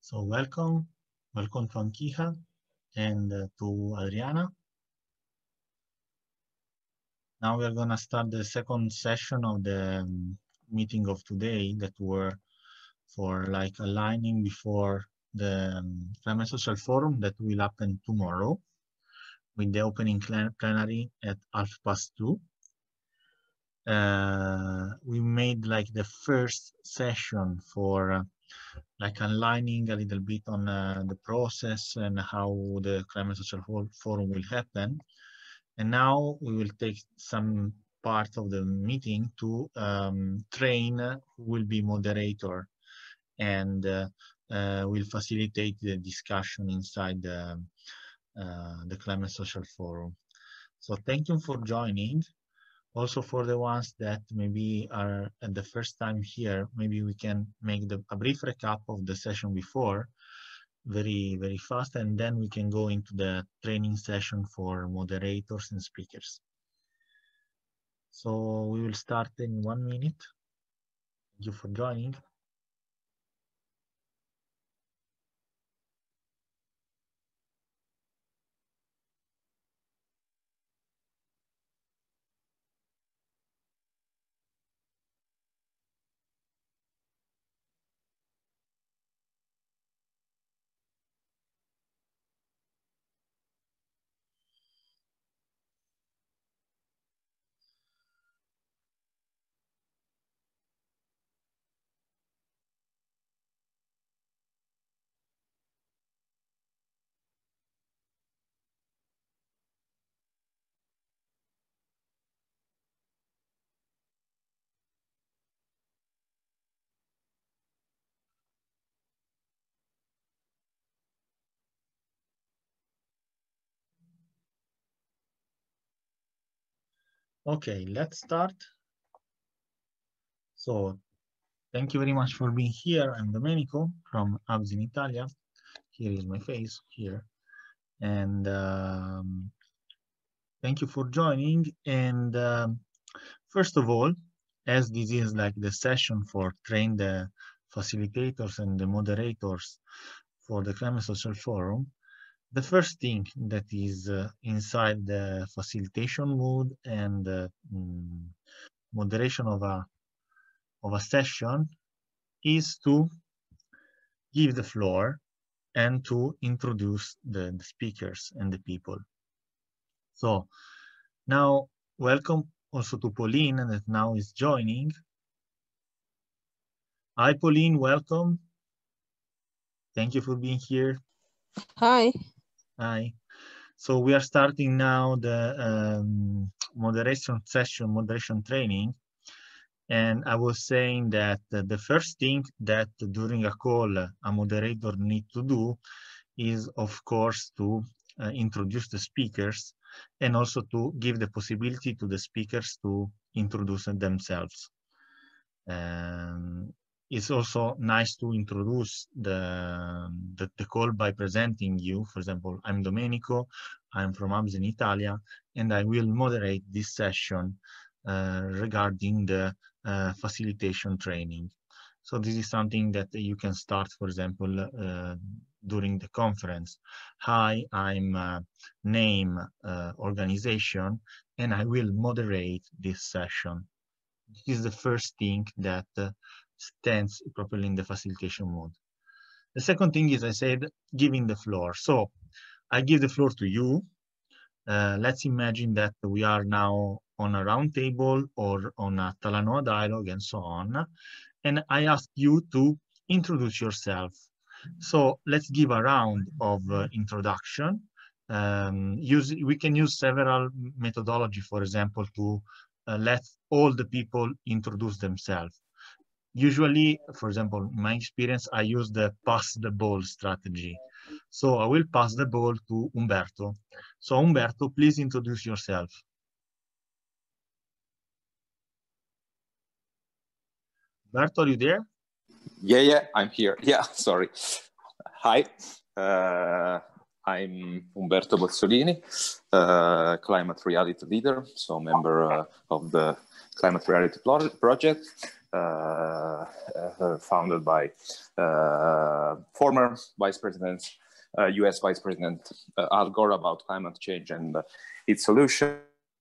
So welcome to Ankiha and to Adriana. Now we are going to start the second session of the meeting of today that were for like aligning before the Climate Social Forum that will happen tomorrow with the opening plenary at 2:30. We made like the first session for like aligning a little bit on the process and how the Climate Social Forum will happen. And now we will take some part of the meeting to train who will be moderator and will facilitate the discussion inside the Climate Social Forum. So thank you for joining. Also for the ones that maybe are at the first time here, maybe we can make a brief recap of the session before, very fast, and then we can go into the training session for moderators and speakers. So we will start in 1 minute. Thank you for joining. Okay, let's start. So thank you very much for being here. I'm Domenico from Hubs in Italia. Here is my face here. And thank you for joining. And first of all, as this is like the session for train the facilitators and the moderators for the Climate Social Forum, the first thing that is inside the facilitation mode and moderation of a session is to give the floor and to introduce the speakers and the people. So now welcome also to Pauline that now is joining. Hi Pauline, welcome. Thank you for being here. Hi. Hi. So we are starting now the moderation session, moderation training. And I was saying that the first thing that during a call a moderator needs to do is, of course, to introduce the speakers and also to give the possibility to the speakers to introduce themselves. It's also nice to introduce the call by presenting you. For example, I'm Domenico, I'm from Hubs in Italia, and I will moderate this session regarding the facilitation training. So this is something that you can start, for example, during the conference. Hi, I'm name organization, and I will moderate this session. This is the first thing that stands properly in the facilitation mode. The second thing is, I said, giving the floor. So I give the floor to you. Let's imagine that we are now on a round table or on a Talanoa dialogue and so on. And I ask you to introduce yourself. So let's give a round of introduction. We can use several methodology, for example, to let all the people introduce themselves. Usually, for example, in my experience, I use the pass the ball strategy. So I will pass the ball to Umberto. So Umberto, please introduce yourself. Umberto, are you there? Yeah, I'm here. Yeah, sorry. Hi, I'm Umberto Bozzolini, climate reality leader, so member of the Climate Reality Project. founded by former Vice President, US Vice President Al Gore, about climate change and its solution.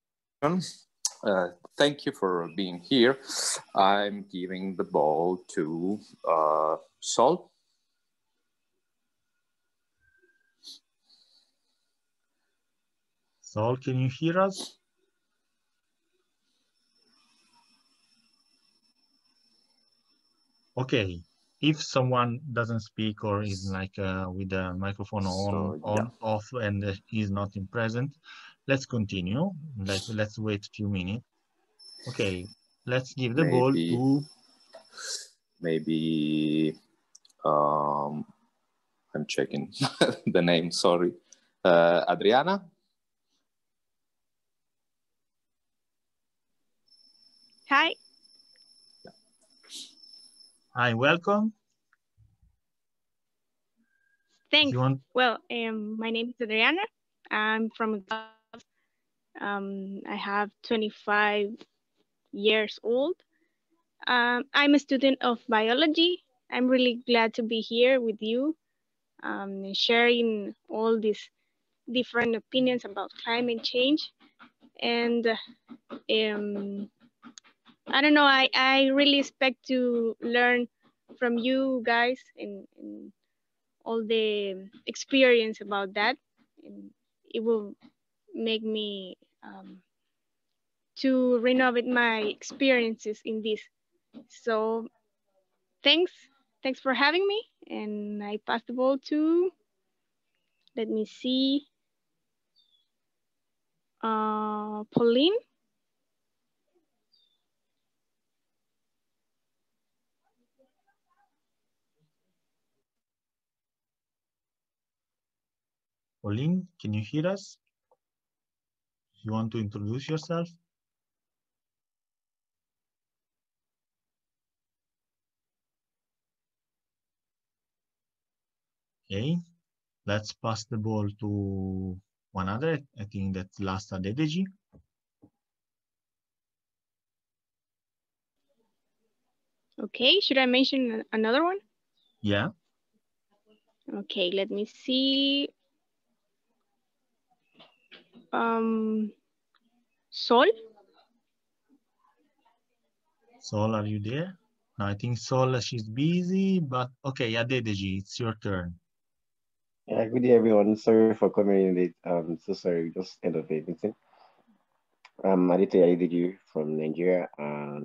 Thank you for being here. I'm giving the ball to Sol. Sol, can you hear us? Okay, if someone doesn't speak or is like with the microphone off and is not in present, let's continue. Let's wait a few minutes. Okay, let's give the ball to... Maybe, I'm checking the name, sorry. Adriana? Hi. Hi, welcome. Thanks. Well, my name is Adriana. I'm from, I have 25 years old. I'm a student of biology. I'm really glad to be here with you, sharing all these different opinions about climate change. And I don't know, I really expect to learn from you guys and all the experience about that. And it will make me to renovate my experiences in this. So thanks for having me. And I pass the ball to, let me see, Pauline. Pauline, can you hear us? You want to introduce yourself? Okay, let's pass the ball to one other. I think that's Lasta Dedeji. Okay, should I mention another one? Yeah. Okay, let me see. Sol? Sol, are you there? No, I think Sol, she's busy, but okay, Adedeji, it's your turn. Yeah, good day, everyone. Sorry for coming in late. So sorry, we just end of the meeting. I'm Aditya Adedeji from Nigeria, and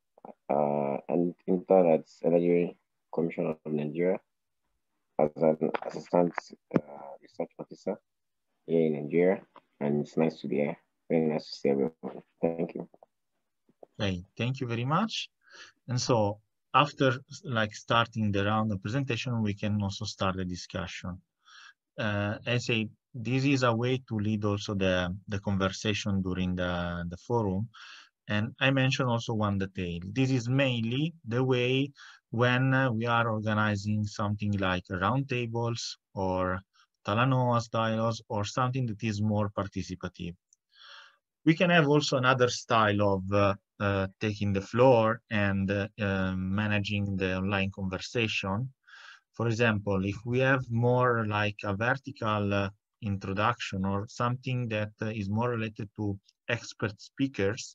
intern at Energy Commission of Nigeria as an assistant research officer here in Nigeria, and it's nice to be here. Very nice to see everyone. Thank you. Okay, thank you very much. And so after like starting the round of presentation, we can also start the discussion. I say this is a way to lead also the conversation during the forum. And I mentioned also one detail. This is mainly the way when we are organizing something like roundtables or Talanoas dialogues or something that is more participative. We can have also another style of taking the floor and managing the online conversation. For example, if we have more like a vertical introduction or something that is more related to expert speakers,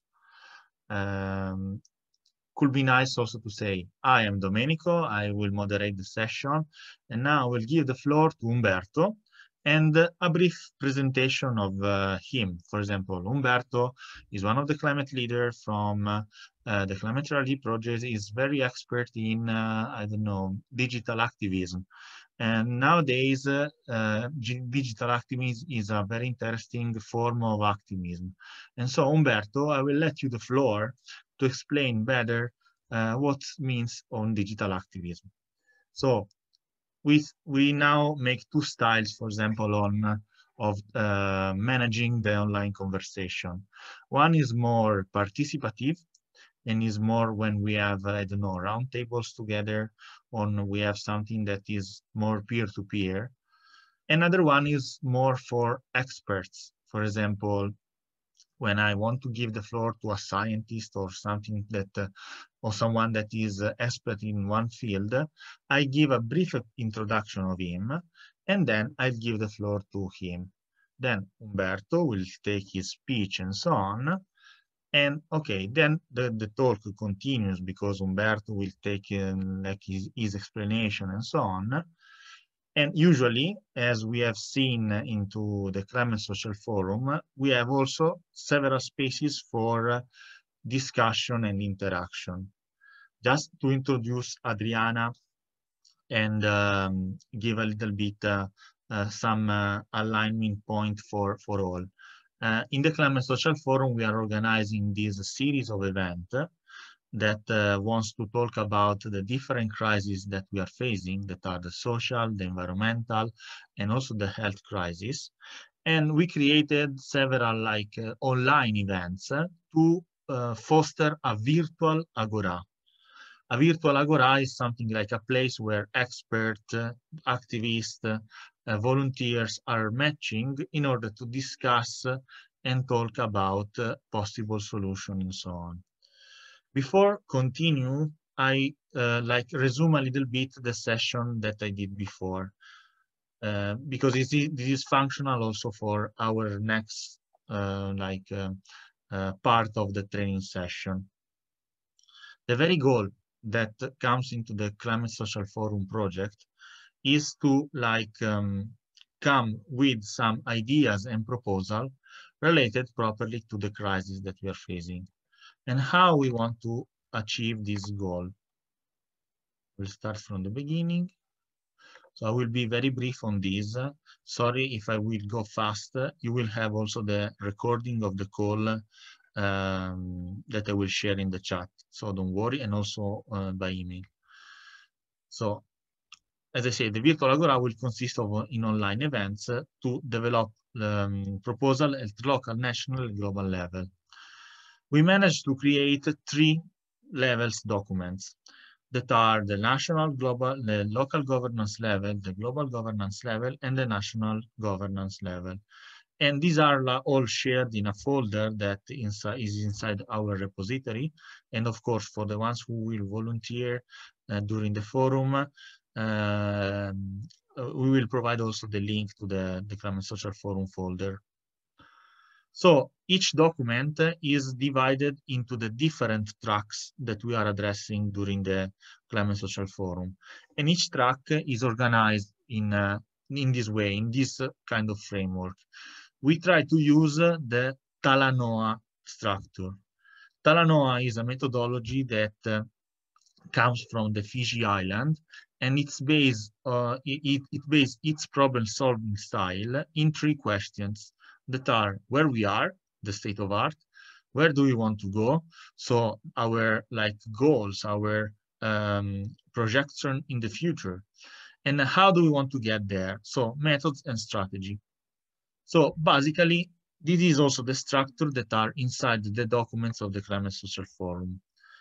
could be nice also to say, I am Domenico, I will moderate the session, and now I will give the floor to Umberto and a brief presentation of him. For example, Umberto is one of the climate leaders from the Climate Strategy Project, is very expert in, I don't know, digital activism. And nowadays, digital activism is a very interesting form of activism. And so, Umberto, I will let you the floor to explain better what means on digital activism. So, we now make two styles, for example, of managing the online conversation. One is more participative, and is more when we have, I don't know, roundtables together, or we have something that is more peer-to-peer. Another one is more for experts. For example, when I want to give the floor to a scientist or something that or someone that is expert in one field, I give a brief introduction of him, and then I'll give the floor to him. Then Umberto will take his speech and so on. And okay, then the talk continues because Umberto will take like his explanation and so on. And usually, as we have seen into the Climate Social Forum, we have also several spaces for discussion and interaction. Just to introduce Adriana and give a little bit some alignment point for all. In the Climate Social Forum, we are organizing this series of events that wants to talk about the different crises that we are facing, that are the social, the environmental, and also the health crisis. And we created several like online events to foster a virtual agora. A virtual agora is something like a place where experts, activists, volunteers are matching in order to discuss and talk about possible solutions and so on. Before continue, I like resume a little bit the session that I did before, because this is functional also for our next part of the training session. The very goal that comes into the Climate Social Forum project is to come with some ideas and proposals related properly to the crisis that we are facing and how we want to achieve this goal. We'll start from the beginning. So I will be very brief on this. Sorry if I will go fast. You will have also the recording of the call that I will share in the chat. So don't worry, and also by email. So as I said, the virtual agora will consist of in online events to develop proposal at local, national, and global level. We managed to create 3 levels documents that are the national, global, the local governance level, the global governance level, and the national governance level. And these are all shared in a folder that is inside our repository. And of course, for the ones who will volunteer during the forum, we will provide also the link to the Climate Social Forum folder. So each document is divided into the different tracks that we are addressing during the Climate Social Forum. And each track is organized in this way, in this kind of framework. We try to use the Talanoa structure. Talanoa is a methodology that comes from the Fiji Island, and it's based, it based its problem-solving style in 3 questions that are where we are, the state of art, where do we want to go, so our goals, our projection in the future, and how do we want to get there, so methods and strategy. So basically, this is also the structure that are inside the documents of the Climate Social Forum.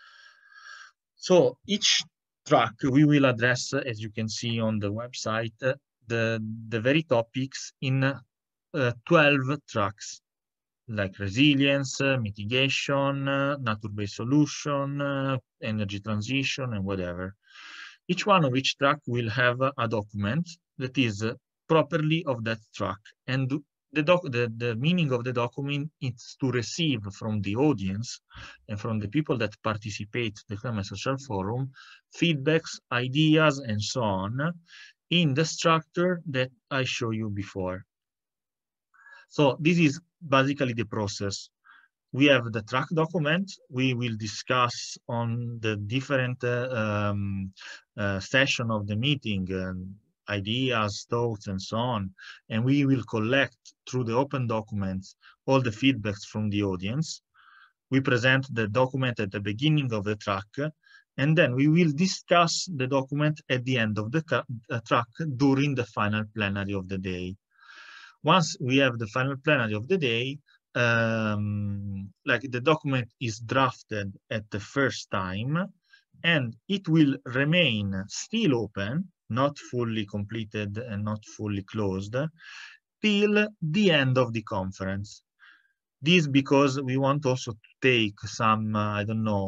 So each track we will address, as you can see on the website, the very topics in 12 tracks, like resilience, mitigation, nature-based solution, energy transition, and whatever. Each one of each track will have a document that is properly of that track. And the meaning of the document is to receive from the audience and from the people that participate in the Climate Social Forum feedbacks, ideas, and so on in the structure that I showed you before. So this is basically the process. We have the track document. We will discuss on the different session of the meeting, ideas, thoughts, and so on. And we will collect through the open documents all the feedbacks from the audience. We present the document at the beginning of the track, and then we will discuss the document at the end of the track during the final plenary of the day. Once we have the final plenary of the day, the document is drafted at the first time, and it will remain still open, not fully completed and not fully closed, till the end of the conference. This because we want also to take some, I don't know,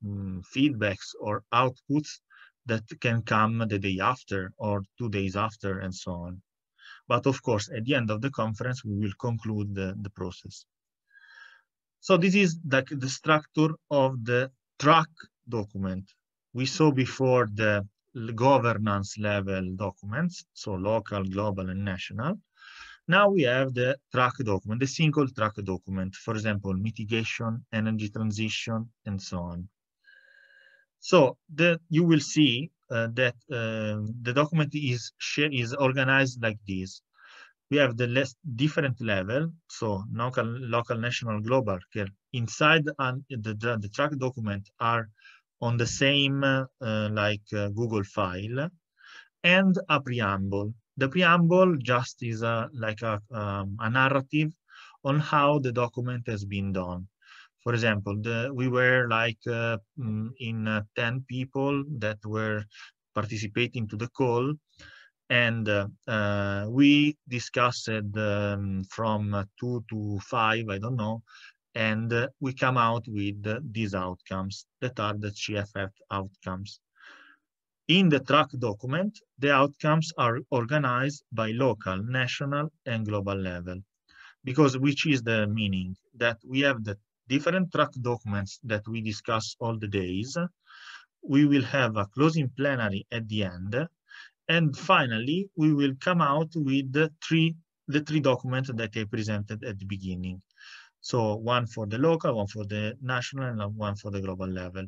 feedbacks or outputs that can come the day after or 2 days after and so on. But of course, at the end of the conference, we will conclude the process. So this is like the structure of the track document. We saw before the governance level documents, so local, global, and national. Now we have the track document, the single track document, for example, mitigation, energy transition, and so on. So you will see that the document is organized like this. We have the different level, so local, national, global. Inside the track document are on the same Google file, and a preamble. The preamble just is like a narrative on how the document has been done. For example, we were like in 10 people that were participating to the call, and we discussed from 2 to 5, I don't know, and we come out with these outcomes that are the GFF outcomes. In the track document, the outcomes are organized by local, national, and global level. Because which is the meaning? That we have the different track documents that we discuss all the days. We will have a closing plenary at the end. And finally, we will come out with the three documents that I presented at the beginning. So one for the local, one for the national, and one for the global level.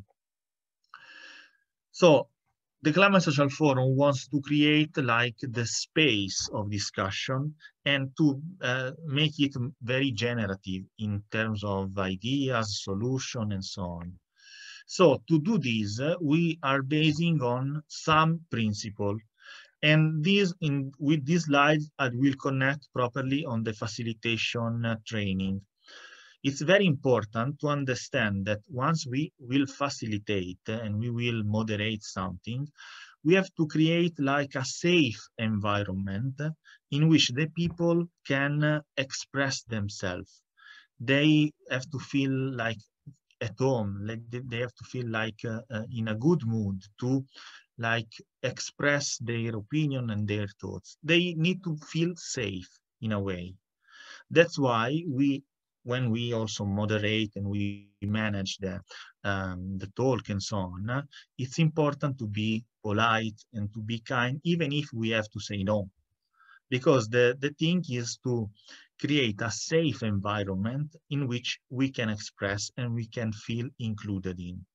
So the Climate Social Forum wants to create like the space of discussion and to make it very generative in terms of ideas, solution, and so on. So to do this, we are basing on some principle. And with these slides, I will connect properly on the facilitation training. It's very important to understand that once we will facilitate and we will moderate something, we have to create like a safe environment in which the people can express themselves. They have to feel like at home, like they have to feel like in a good mood to like express their opinion and their thoughts. They need to feel safe in a way. That's why when we also moderate and we manage the talk and so on, it's important to be polite and to be kind, even if we have to say no. Because the thing is to create a safe environment in which we can express and we can feel included in.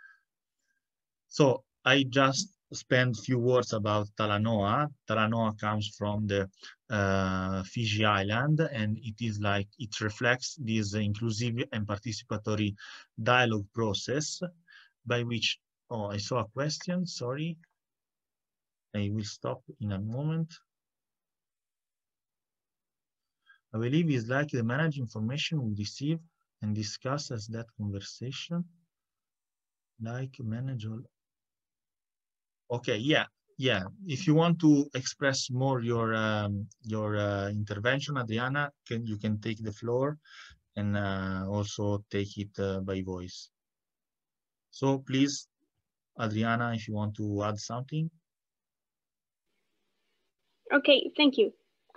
So I just spend a few words about Talanoa. Talanoa comes from the Fiji Island, and it is like, it reflects this inclusive and participatory dialogue process by which, oh, I saw a question, sorry. I will stop in a moment. I believe it's like the managed information we receive and discuss as that conversation, like manage all. Okay, yeah. If you want to express more your intervention, Adriana, you can take the floor and also take it by voice. So please, Adriana, if you want to add something. Okay, thank you.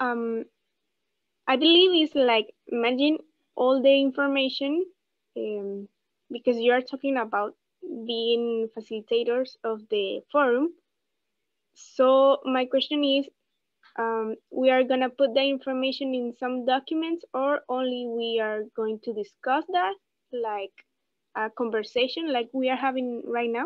I believe it's like imagine all the information because you are talking about being facilitators of the forum. So my question is, we are gonna put the information in some documents, or only we are going to discuss that like a conversation like we are having right now?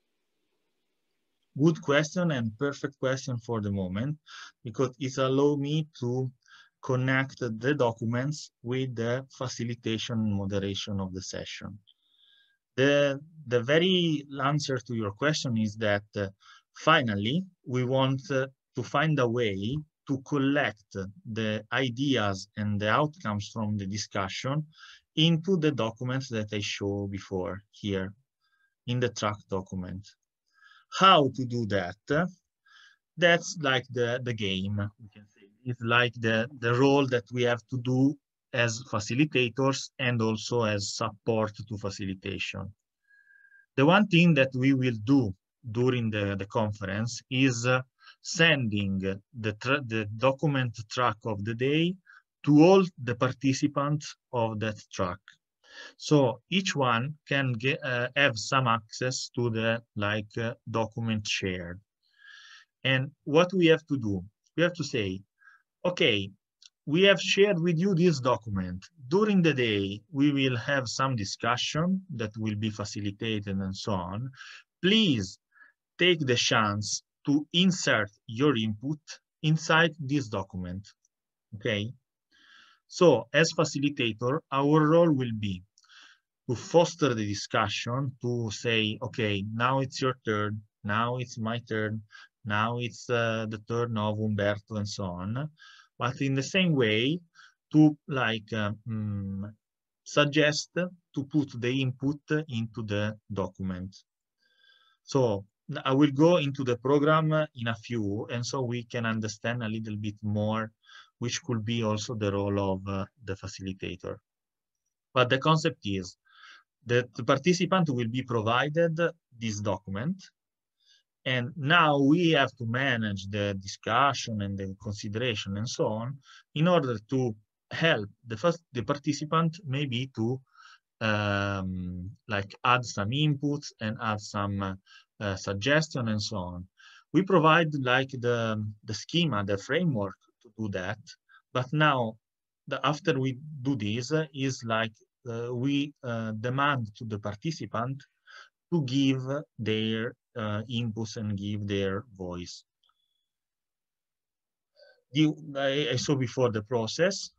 Good question and perfect question for the moment, because it allows me to connect the documents with the facilitation and moderation of the session. The very answer to your question is that finally, we want to find a way to collect the ideas and the outcomes from the discussion into the documents that I showed before here in the track document. How to do that? That's like the game, we can say. It's like the role that we have to do as facilitators and also as support to facilitation. The one thing that we will do during the conference is sending the document track of the day to all the participants of that track. So each one can have some access to the document shared. And what we have to do, we have to say, okay, we have shared with you this document. During the day, we will have some discussion that will be facilitated and so on. Please take the chance to insert your input inside this document, okay? So as facilitator, our role will be to foster the discussion, to say, okay, now it's your turn, now it's my turn, now it's the turn of Umberto and so on. But in the same way, to suggest to put the input into the document. So I will go into the program in a few, and so we can understand a little bit more, which could be also the role of the facilitator. But the concept is that the participant will be provided this document, and now we have to manage the discussion and the consideration and so on in order to help the participant maybe to add some inputs and add some suggestion and so on. We provide the schema, the framework to do that, but now after we do this is we demand to the participant to give their inputs and give their voice. I saw before the process.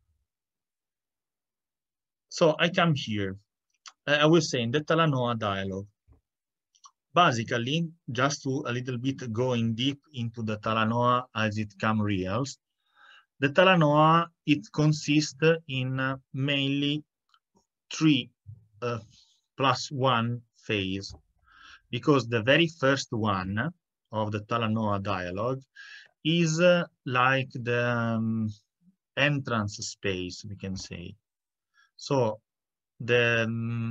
So I come here. I was saying the Talanoa dialogue. Basically, just to a little bit going deep into the Talanoa as it comes real, the Talanoa, it consists in mainly 3+1 phase, because the very first one of the Talanoa dialogue is like the entrance space, we can say. So the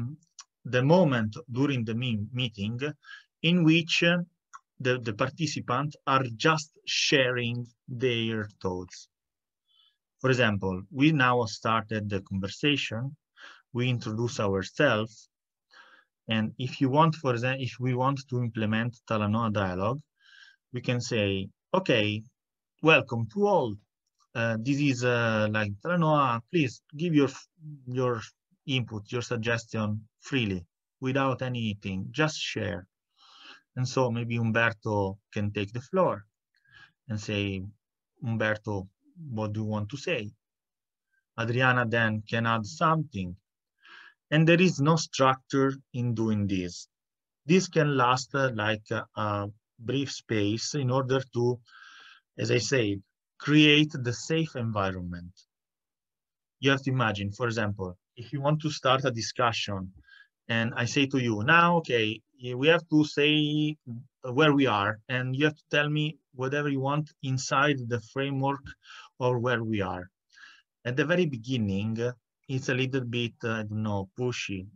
moment during the meeting in which the participants are just sharing their thoughts. For example, we now started the conversation, we introduce ourselves, and if you want, for example, if we want to implement Talanoa dialogue, we can say, okay, welcome to all. This is Talanoa, please give your input, your suggestion freely, without anything, just share. And so maybe Umberto can take the floor and say, Umberto, what do you want to say? Adriana then can add something. And there is no structure in doing this. This can last like a brief space in order to, as I said, create the safe environment. You have to imagine, for example, if you want to start a discussion and I say to you, now, okay, we have to say where we are, and you have to tell me whatever you want inside the framework or where we are. At the very beginning, it's a little bit, I don't know, pushy.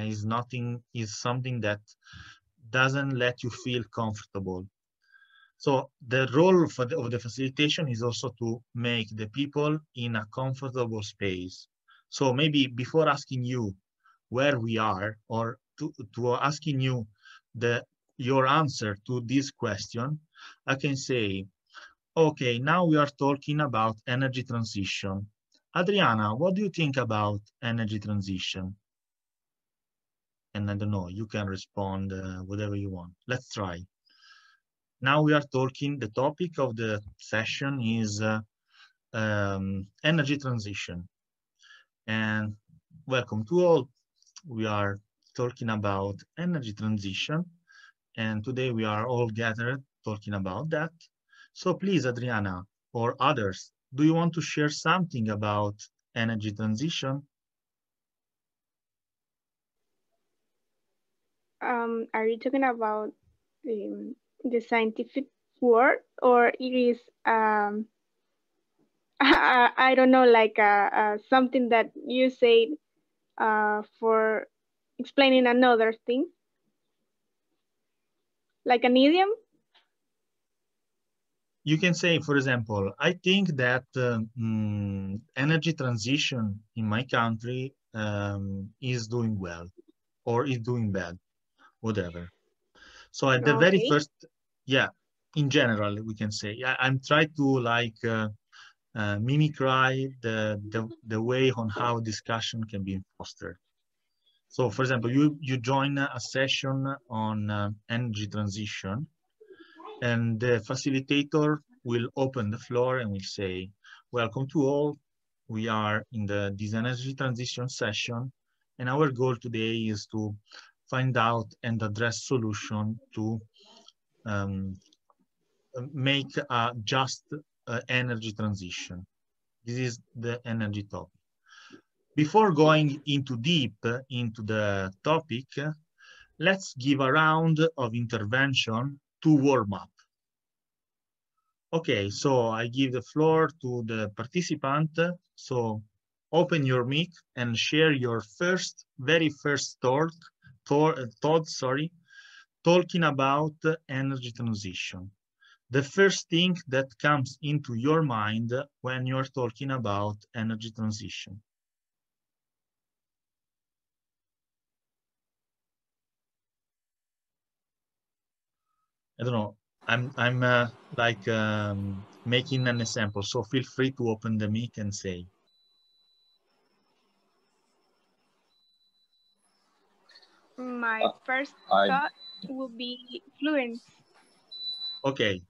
Is something that doesn't let you feel comfortable. So the role of the facilitation is also to make the people in a comfortable space. So maybe before asking you where we are, or to asking you your answer to this question, I can say, okay, now we are talking about energy transition. Adriana, what do you think about energy transition? And I don't know, you can respond whatever you want. Let's try. Now we are talking, the topic of the session is energy transition. And welcome to all. We are talking about energy transition. And today we are all gathered talking about that. So please, Adriana, or others, do you want to share something about energy transition? Are you talking about the scientific word, or it is I don't know, like something that you say for explaining another thing? like an idiom? You can say, for example, I think that energy transition in my country is doing well or is doing bad, whatever. So at the very first, yeah, in general, we can say, I'm trying to like mimicry the way on how discussion can be fostered. So for example, you join a session on energy transition, and the facilitator will open the floor and will say, welcome to all. We are in this energy transition session, and our goal today is to find out and address solution to make a just energy transition. This is the energy topic. Before going into deep into the topic, let's give a round of intervention to warm up. Okay, so I give the floor to the participant. So open your mic and share your very first thought, talking about energy transition. The first thing that comes into your mind when you're talking about energy transition. I don't know. I'm like making an example, so feel free to open the mic and say. My first thought would be fluence. Okay.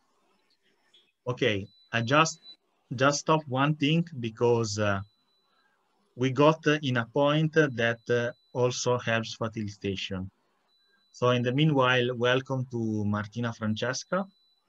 Okay, I just stop one thing because we got in a point that also helps facilitation. So in the meanwhile, welcome to Martina Francesca.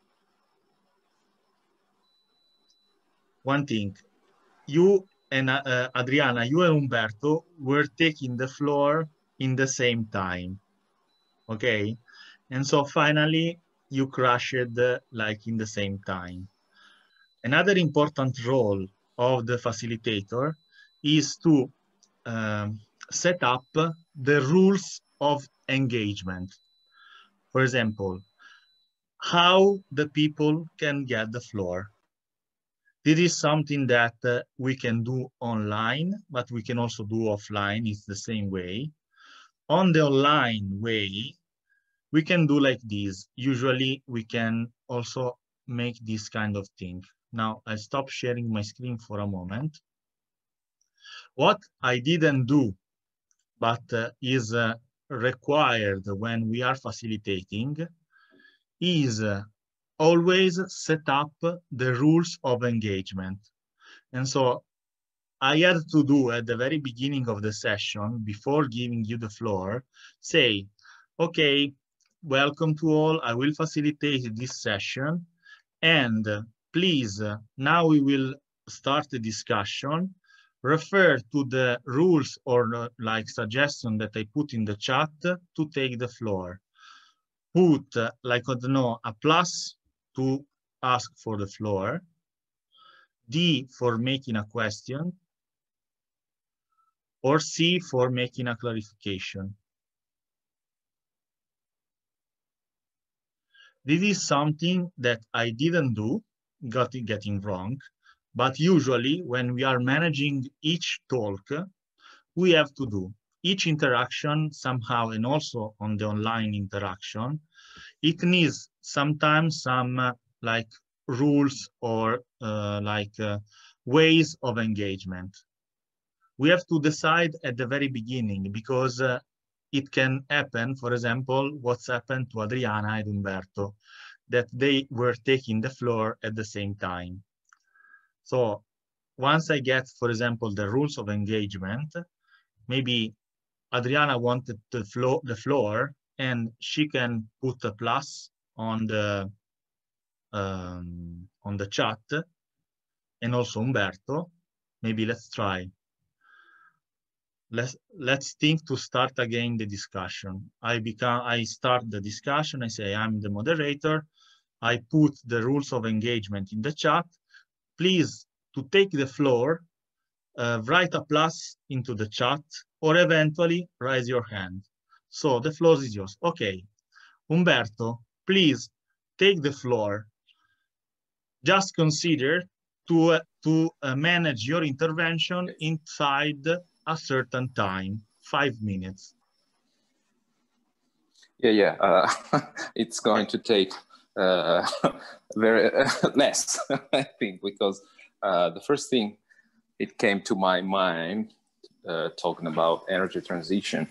One thing, you and Adriana, you and Umberto were taking the floor in the same time, okay? And so finally, you crashed like in the same time. Another important role of the facilitator is to set up the rules of engagement. For example, how the people can get the floor. This is something that we can do online, but we can also do offline. It's the same way. On the online way, we can do like this. Usually we can also make this kind of thing. Now I stop sharing my screen for a moment. What I didn't do, but is required when we are facilitating, is always set up the rules of engagement. And so I had to do at the very beginning of the session, before giving you the floor, say, okay, welcome to all, I will facilitate this session. And please, now we will start the discussion. Refer to the rules or like suggestion that I put in the chat to take the floor. Put like, I don't know, a plus to ask for the floor, D for making a question, or C for making a clarification. This is something that I didn't do, getting wrong, but usually when we are managing each talk, we have to do each interaction somehow, and also on the online interaction, it needs sometimes some like rules or ways of engagement. We have to decide at the very beginning because it can happen, for example, what's happened to Adriana and Umberto, that they were taking the floor at the same time. So once I get, for example, the rules of engagement, maybe Adriana wanted the floor and she can put a plus on the chat, and also Umberto. Maybe let's try. Let's think to start again the discussion. I start the discussion. I say I'm the moderator. I put the rules of engagement in the chat. Please, to take the floor, write a plus into the chat, or eventually raise your hand. So the floor is yours. Okay. Umberto, please take the floor. Just consider to manage your intervention inside a certain time, 5 minutes. Yeah. It's going to take very less, I think, because the first thing it came to my mind talking about energy transition.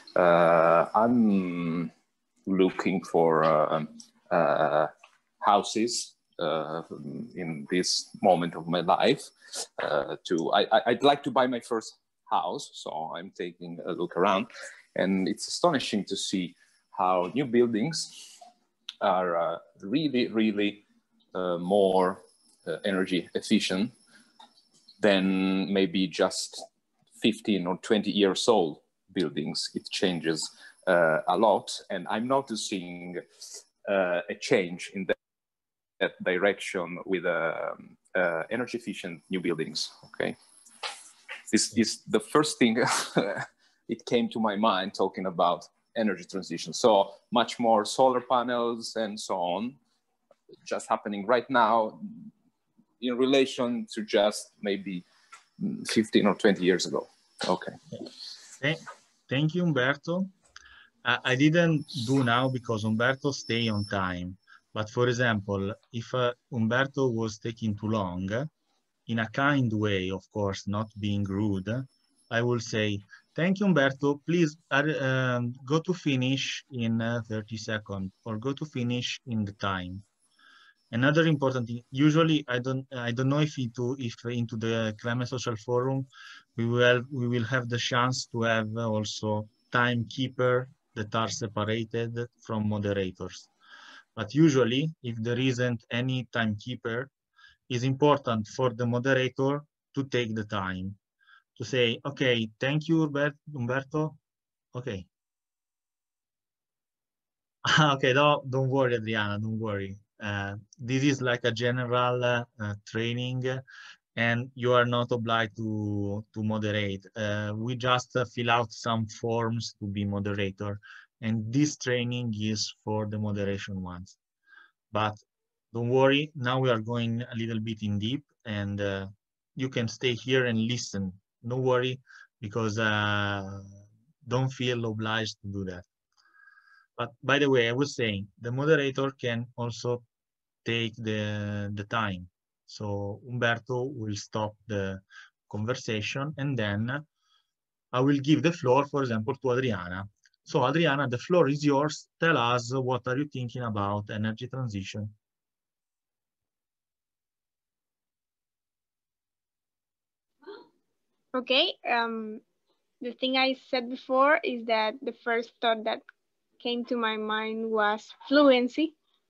I'm looking for houses in this moment of my life. I'd like to buy my first house, so I'm taking a look around, and it's astonishing to see how new buildings are really more energy efficient than maybe just 15 or 20 years old buildings. It changes a lot, and I'm noticing a change in that direction with energy efficient new buildings. Okay, this is the first thing it came to my mind talking about energy transition. So much more solar panels and so on, just happening right now in relation to just maybe 15 or 20 years ago. Okay. Thank you, Umberto. I didn't do now because Umberto stay on time. But for example, if Umberto was taking too long, in a kind way, of course, not being rude, I will say, thank you, Umberto. Please go to finish in 30 seconds or go to finish in the time. Another important thing, usually I don't know if into the Climate Social Forum we will have the chance to have also timekeeper that are separated from moderators. But usually, if there isn't any timekeeper, it's important for the moderator to take the time to say, okay, thank you, Umberto. Okay. Okay, don't worry, Adriana, don't worry. This is like a general training, and you are not obliged to moderate. We just fill out some forms to be moderator, and this training is for the moderation ones. But don't worry, now we are going a little bit in deep, and you can stay here and listen. Don't worry, because don't feel obliged to do that. But by the way, I was saying the moderator can also take the time. So Umberto will stop the conversation, and then I will give the floor, for example, to Adriana. So Adriana, the floor is yours. Tell us, what are you thinking about energy transition? Okay, the thing I said before is that the first thought that came to my mind was fluency.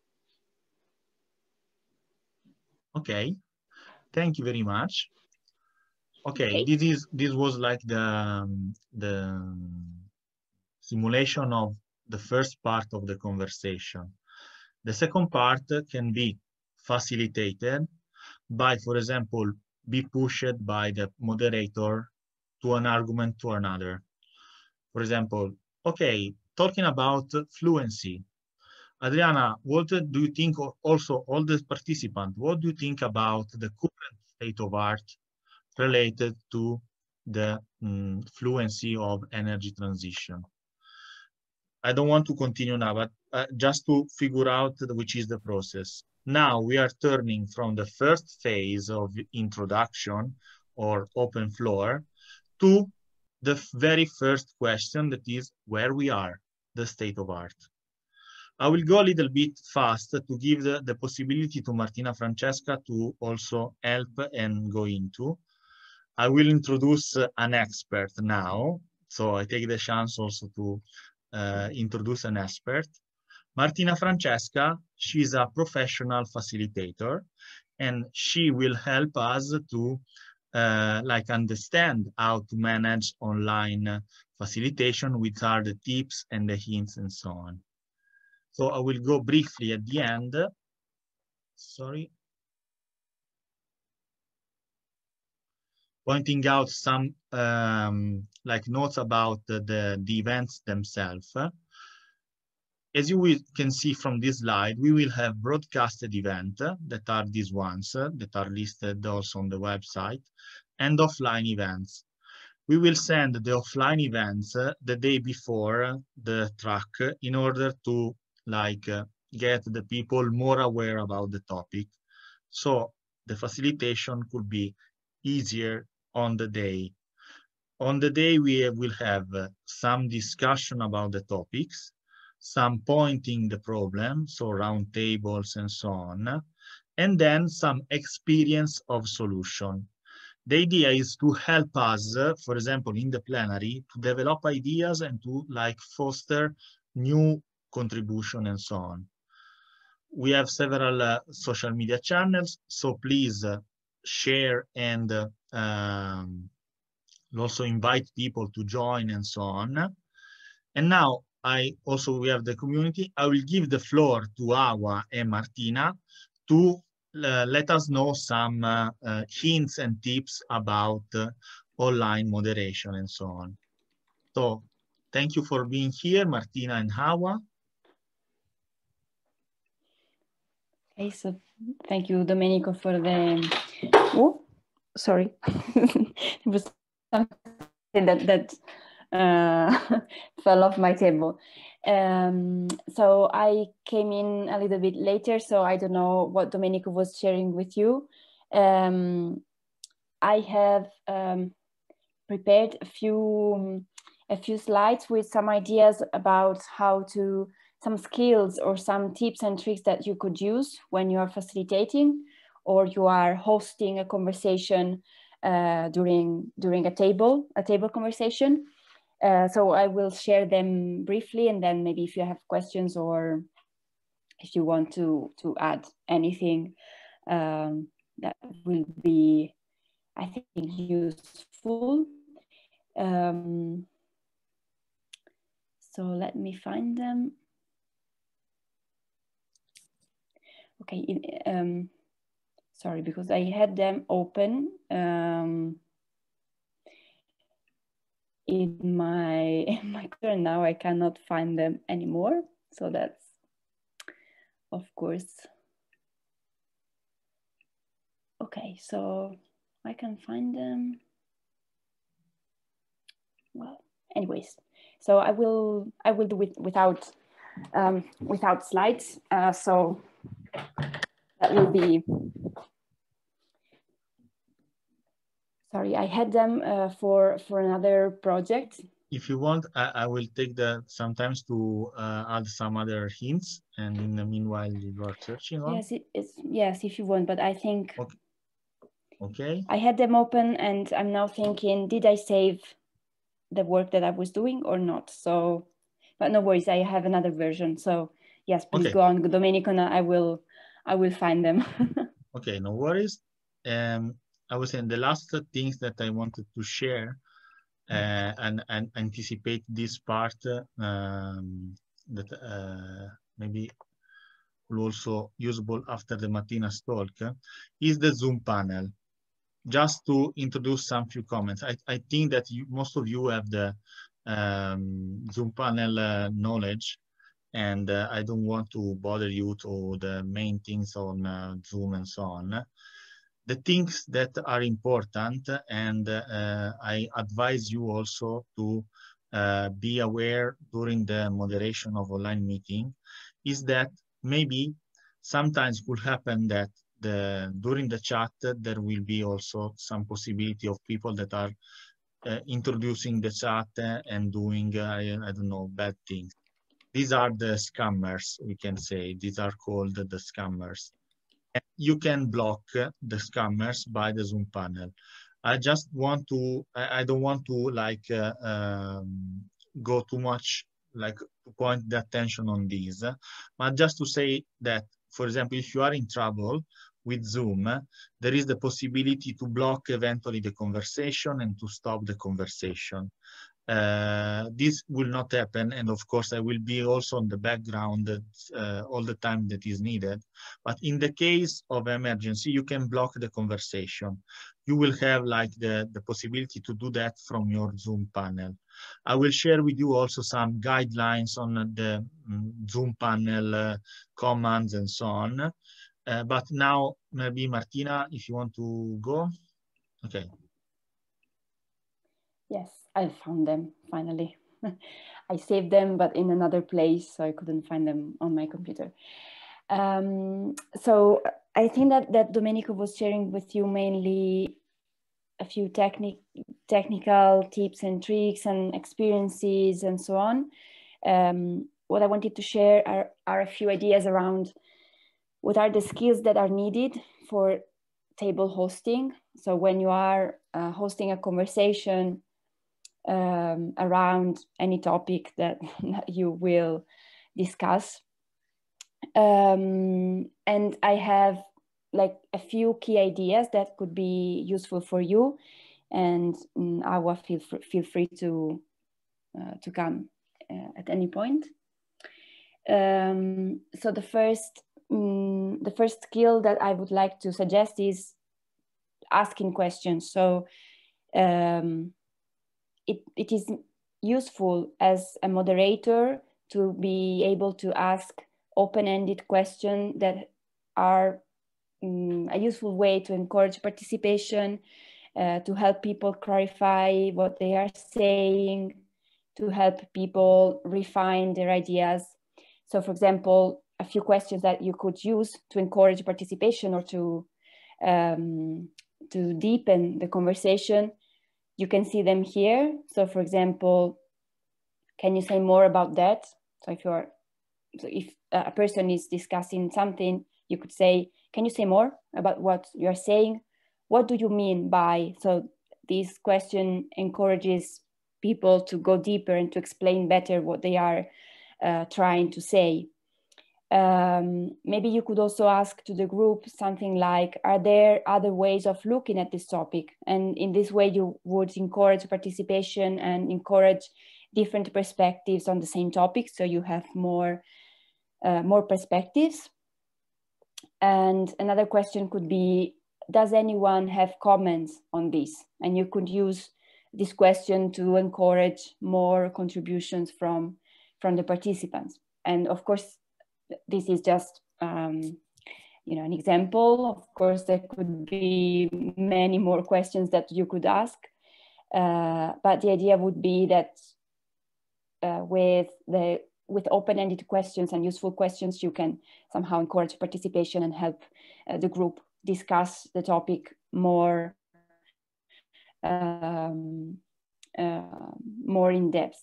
Okay, thank you very much. Okay, this was like the simulation of the first part of the conversation. The second part can be facilitated by, for example, be pushed by the moderator to an argument to another. For example, okay, talking about fluency. Adriana, what do you think, also all the participants, what do you think about the current state of art related to the fluency of energy transition? I don't want to continue now, but just to figure out which is the process. Now we are turning from the first phase of introduction or open floor to the very first question, that is where we are, the state of art. I will go a little bit fast to give the possibility to Martina Francesca to also help and go into. I will introduce an expert now, so I take the chance also to introduce an expert. Martina Francesca, she's a professional facilitator, and she will help us to like understand how to manage online facilitation, which are the tips and the hints and so on. So I will go briefly at the end. Sorry. Pointing out some like notes about the events themselves. As you can see from this slide, we will have broadcasted events that are these ones that are listed also on the website, and offline events. We will send the offline events the day before the track in order to get the people more aware about the topic. So the facilitation could be easier on the day. On the day, we will have some discussion about the topics, some pointing the problem, so round tables and so on, and then some experience of solution. The idea is to help us, for example, in the plenary, to develop ideas and to foster new contribution and so on. We have several social media channels, so please share and also invite people to join and so on. And now we have the community. I will give the floor to Awa and Martina to let us know some hints and tips about online moderation and so on. So thank you for being here, Martina and Awa. Okay, so thank you, Domenico, for the, oh, sorry. It was something that fell off my table. So I came in a little bit later, so I don't know what Domenico was sharing with you. I have prepared a few slides with some ideas about how to, some skills or some tips and tricks that you could use when you are facilitating or you are hosting a conversation during a table conversation. So I will share them briefly, and then maybe if you have questions or if you want to add anything that will be, I think, useful. So let me find them. Okay, sorry, because I had them open in my computer, and now I cannot find them anymore. So that's, of course. Okay, so I can find them. Well, anyways, so I will do it without slides. So that will be. Sorry, I had them for another project. If you want, I will take sometimes to add some other hints, and in the meanwhile you are searching on. Yes, yes, if you want, but I think. Okay. Okay. I had them open, and I'm now thinking, did I save the work that I was doing or not? So, but no worries, I have another version. So yes, please go on, Domenico. I will find them. Okay, no worries. I was saying the last things that I wanted to share and anticipate this part that maybe will also usable after the Martina's talk is the Zoom panel. Just to introduce some few comments. I think that most of you have the Zoom panel knowledge, and I don't want to bother you to the main things on Zoom and so on. The things that are important, and I advise you also to be aware during the moderation of online meeting, is that maybe sometimes could happen that during the chat there will be also some possibility of people that are introducing the chat and doing I don't know, bad things. These are the scammers, we can say. These are called the scammers. And you can block the scammers by the Zoom panel. I just want to, I don't want to go too much, to point the attention on these, but just to say that, for example, if you are in trouble with Zoom, there is the possibility to block eventually the conversation and to stop the conversation. This will not happen, and of course I will be also on the background all the time that is needed, but in the case of emergency you can block the conversation. You will have the possibility to do that from your Zoom panel. I will share with you also some guidelines on the Zoom panel commands and so on. But now maybe Martina, if you want to go. Okay. Yes, I found them finally. I saved them, but in another place, so I couldn't find them on my computer. So I think that Domenico was sharing with you mainly a few technical tips and tricks and experiences and so on. What I wanted to share are a few ideas around what are the skills that are needed for table hosting. So when you are hosting a conversation around any topic that you will discuss. And I have like a few key ideas that could be useful for you, and Awa, feel free to come at any point. So the first skill that I would like to suggest is asking questions. So it is useful as a moderator to be able to ask open-ended questions that are a useful way to encourage participation, to help people clarify what they are saying, to help people refine their ideas. So for example, a few questions that you could use to encourage participation or to deepen the conversation, you can see them here. So for example, can you say more about that? So if a person is discussing something, you could say, can you say more about what you're saying? What do you mean by? So this question encourages people to go deeper and to explain better what they are trying to say. Maybe you could also ask to the group something like, are there other ways of looking at this topic? And in this way, you would encourage participation and encourage different perspectives on the same topic, so you have more perspectives. And another question could be, does anyone have comments on this? And you could use this question to encourage more contributions from the participants. And of course, this is just an example. Of course, there could be many more questions that you could ask, but the idea would be that with open-ended questions and useful questions, you can somehow encourage participation and help the group discuss the topic more in depth.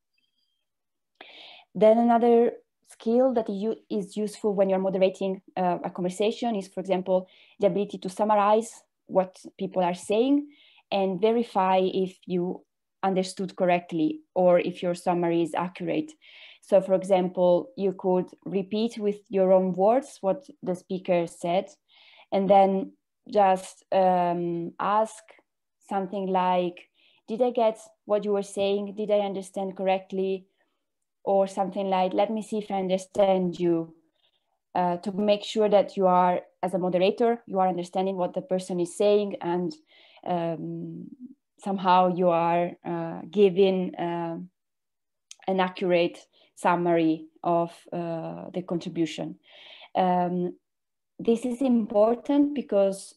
Then another skill that is useful when you're moderating a conversation is, for example, the ability to summarize what people are saying and verify if you understood correctly or if your summary is accurate. So for example, you could repeat with your own words what the speaker said, and then just ask something like, did I get what you were saying? Did I understand correctly? Or something like, let me see if I understand you, to make sure that you are, as a moderator, you are understanding what the person is saying, and somehow you are giving an accurate summary of the contribution. This is important because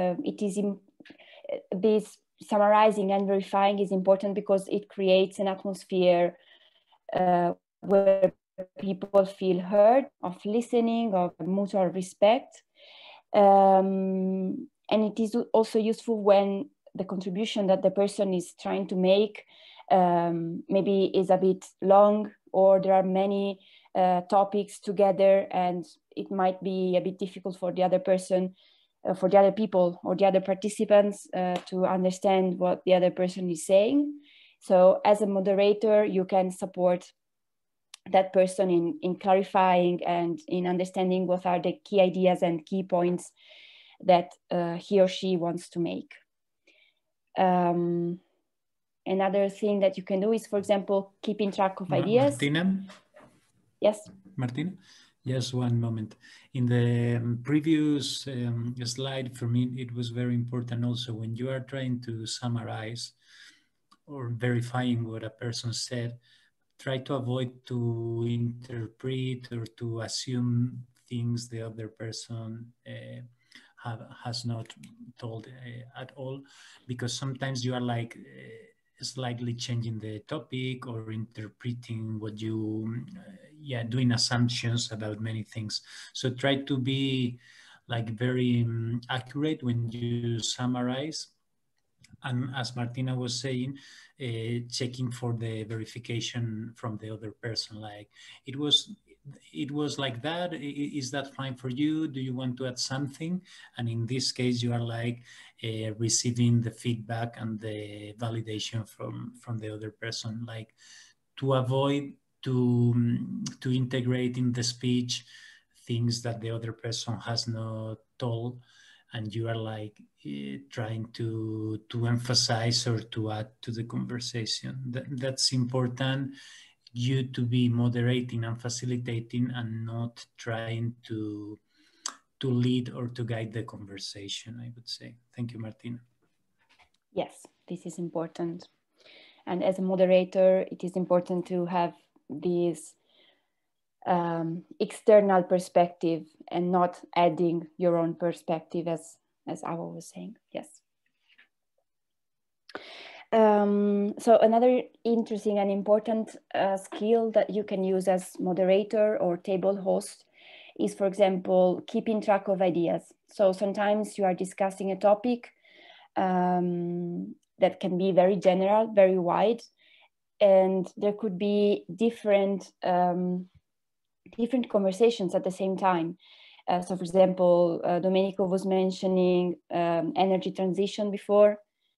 this summarizing and verifying is important because it creates an atmosphere where people feel heard, of listening, of mutual respect. And it is also useful when the contribution that the person is trying to make maybe is a bit long, or there are many topics together, and it might be a bit difficult for the other person, for the other people or the other participants to understand what the other person is saying. So as a moderator, you can support that person in clarifying and in understanding what are the key ideas and key points that he or she wants to make. Another thing that you can do is, for example, keeping track of ideas. Martina? Yes? Martina? Just one moment. In the previous slide, for me, it was very important also when you are trying to summarize or verifying what a person said, try to avoid to interpret or to assume things the other person has not told at all, because sometimes you are like slightly changing the topic or interpreting what you, doing assumptions about many things. So try to be like very accurate when you summarize. And as Martina was saying, checking for the verification from the other person, like it was like that. Is that fine for you? Do you want to add something? And in this case, you are like receiving the feedback and the validation from the other person, like to avoid to integrate in the speech things that the other person has not told, and you are like trying to emphasize or to add to the conversation. That's important, you to be moderating and facilitating and not trying to lead or to guide the conversation, I would say. Thank you, Martina. Yes, this is important. And as a moderator, it is important to have this external perspective and not adding your own perspective, as Awa was saying. Yes. So another interesting and important skill that you can use as moderator or table host is, for example, keeping track of ideas. So sometimes you are discussing a topic that can be very general, very wide, and there could be different conversations at the same time. So for example, Domenico was mentioning energy transition before.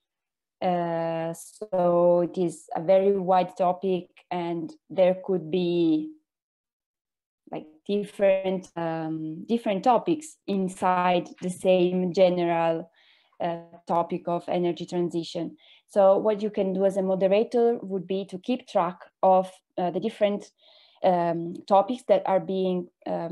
So it is a very wide topic, and there could be like different topics inside the same general topic of energy transition. So what you can do as a moderator would be to keep track of the different topics that are being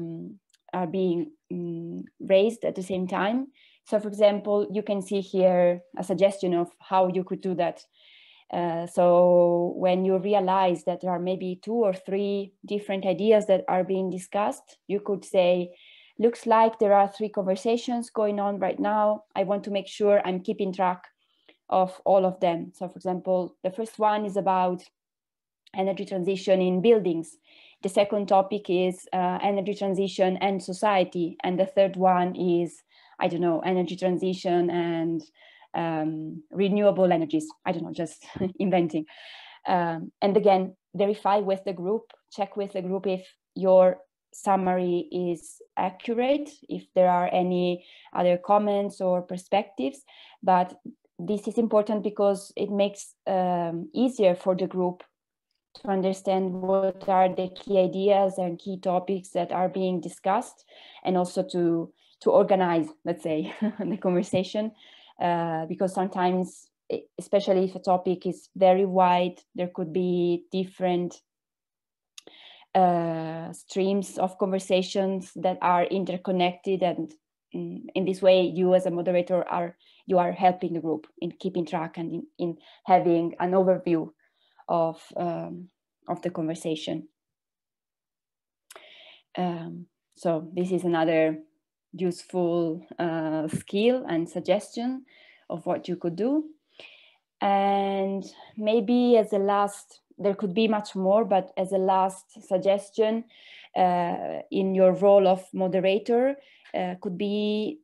raised at the same time. So for example, you can see here a suggestion of how you could do that. So when you realize that there are maybe 2 or 3 different ideas that are being discussed, you could say, looks like there are 3 conversations going on right now. I want to make sure I'm keeping track of all of them. So for example, the first one is about energy transition in buildings. The second topic is energy transition and society. And the third one is, I don't know, energy transition and renewable energies. I don't know, just inventing. And again, verify with the group, check with the group if your summary is accurate, if there are any other comments or perspectives. But this is important because it makes easier for the group to understand what are the key ideas and key topics that are being discussed, and also to organize, let's say, the conversation, because sometimes, especially if a topic is very wide, there could be different streams of conversations that are interconnected, and in this way, you as a moderator you are helping the group in keeping track and in having an overview of the conversation. So this is another useful skill and suggestion of what you could do. And maybe as a last, there could be much more, but as a last suggestion in your role of moderator could be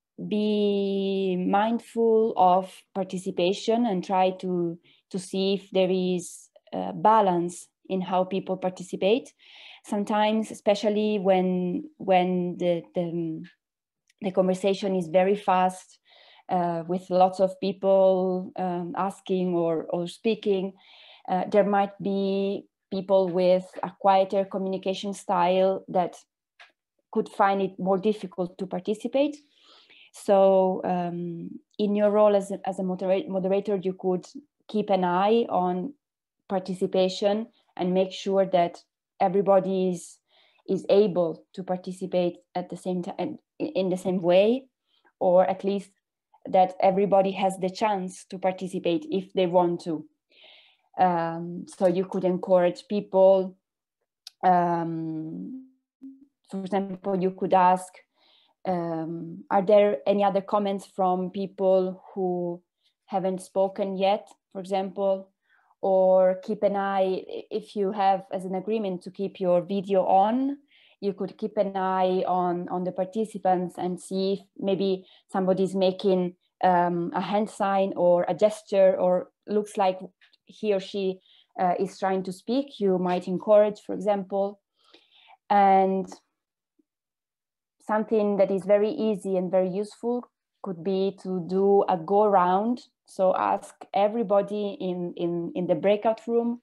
mindful of participation and try to see if there is balance in how people participate. Sometimes, especially when the conversation is very fast, with lots of people asking or speaking, there might be people with a quieter communication style that could find it more difficult to participate. So in your role as a moderator, you could keep an eye on participation and make sure that everybody is able to participate at the same time, in the same way, or at least that everybody has the chance to participate if they want to. So you could encourage people. For example, you could ask, are there any other comments from people who haven't spoken yet, for example? Or keep an eye, if you have as an agreement to keep your video on, you could keep an eye on the participants and see if maybe somebody's making a hand sign or a gesture, or looks like he or she is trying to speak. You might encourage, for example. And something that is very easy and very useful could be to do a go round. So ask everybody in the breakout room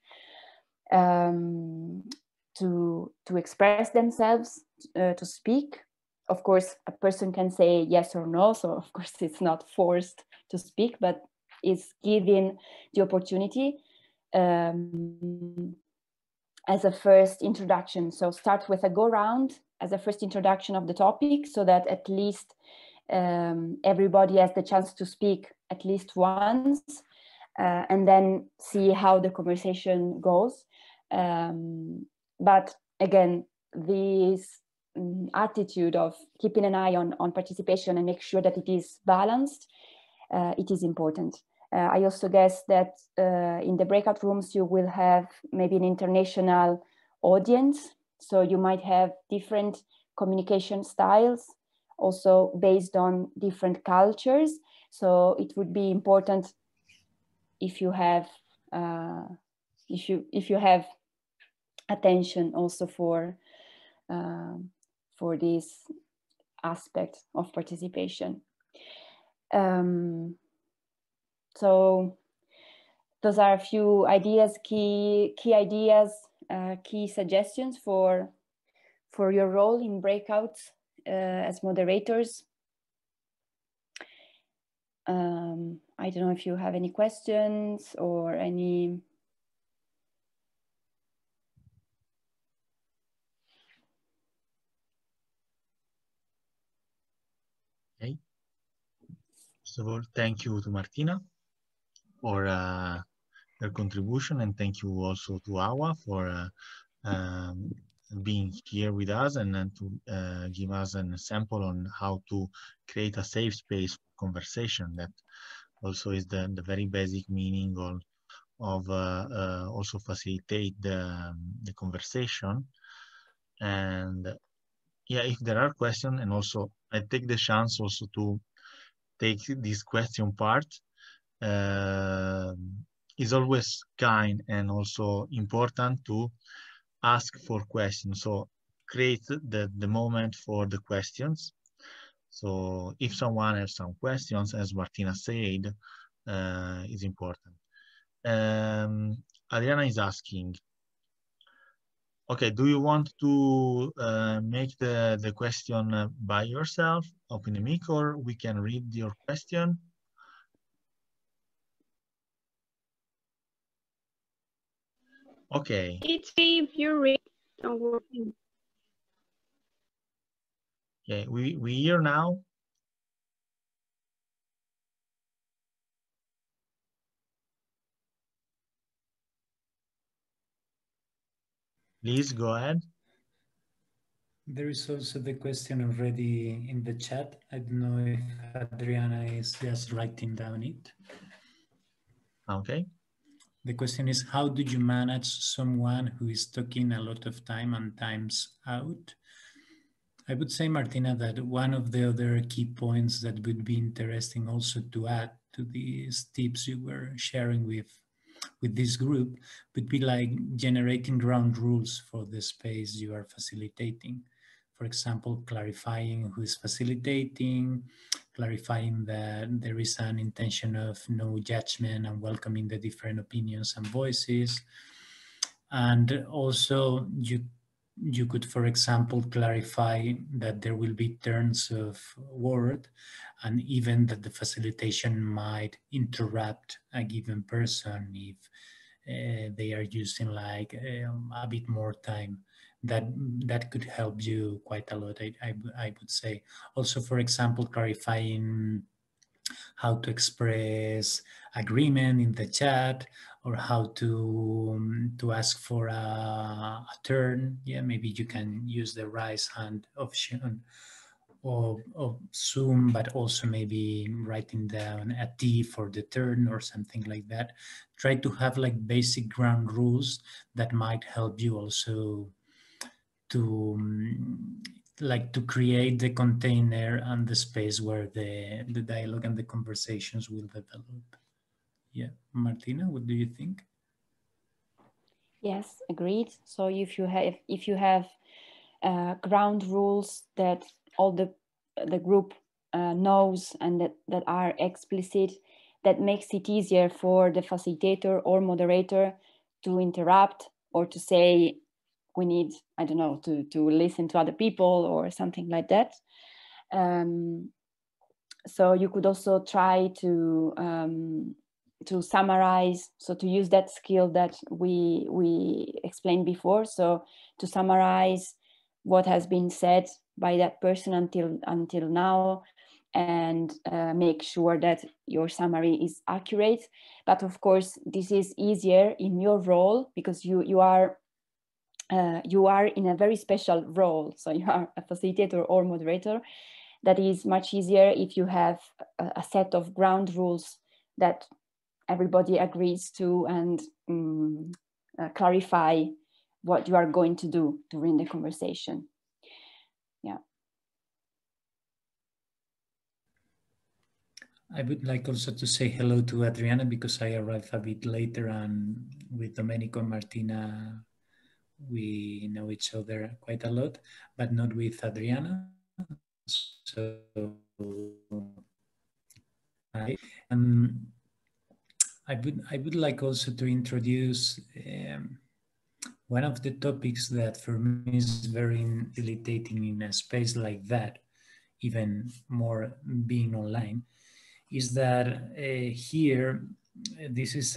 to express themselves, to speak. Of course, a person can say yes or no, so of course it's not forced to speak, but it's giving the opportunity as a first introduction. So start with a go round as a first introduction of the topic, so that at least everybody has the chance to speak at least once, and then see how the conversation goes. But again, this attitude of keeping an eye on participation and make sure that it is balanced, it is important. I also guess that in the breakout rooms, you will have maybe an international audience. So you might have different communication styles, also based on different cultures. So it would be important if you have attention also for this aspect of participation. So those are a few ideas, key ideas, key suggestions for your role in breakouts as moderators. I don't know if you have any questions or any. Okay. First of all, thank you to Martina for her contribution, and thank you also to Awa for being here with us and to give us an example on how to create a safe space for conversation. That also is the very basic meaning of also facilitate the conversation. And yeah, if there are questions, and also I take the chance also to take this question part. Is always kind and also important to ask for questions. So create the moment for the questions. So if someone has some questions, as Martina said, is important. Adriana is asking, okay, do you want to make the question by yourself, open the mic, or we can read your question? Okay. It's if you read, don't worry. Okay, we hear now. Please go ahead. There is also the question already in the chat. I don't know if Adriana is just writing down it. Okay. The question is, how do you manage someone who is talking a lot of time and times out? I would say, Martina, that one of the other key points that would be interesting also to add to these tips you were sharing with this group would be like generating ground rules for the space you are facilitating. For example, clarifying who is facilitating, clarifying that there is an intention of no judgment and welcoming the different opinions and voices. And also you could, for example, clarify that there will be turns of word, and even that the facilitation might interrupt a given person if they are using like a bit more time. That could help you quite a lot, I would say. Also, for example, clarifying how to express agreement in the chat, how to ask for a turn. Yeah, maybe you can use the raise hand option of Zoom, but also maybe writing down a T for the turn or something like that. Try to have like basic ground rules that might help you also to like to create the container and the space where the dialogue and the conversations will develop. Yeah, Martina, what do you think? Yes, agreed. So if you have ground rules that all the group knows and that are explicit, that makes it easier for the facilitator or moderator to interrupt or to say, we need, I don't know, to listen to other people or something like that. So you could also try to summarize, so to use that skill that we explained before. So to summarize what has been said by that person until now, and make sure that your summary is accurate. But of course, this is easier in your role because you are in a very special role. So you are a facilitator or moderator. That is much easier if you have a set of ground rules that everybody agrees to and clarify what you are going to do during the conversation. Yeah. I would like also to say hello to Adriana because I arrived a bit later, and with Domenico and Martina, we know each other quite a lot, but not with Adriana. So I would like also to introduce one of the topics that for me is very facilitating in a space like that, even more being online, is that here, this is,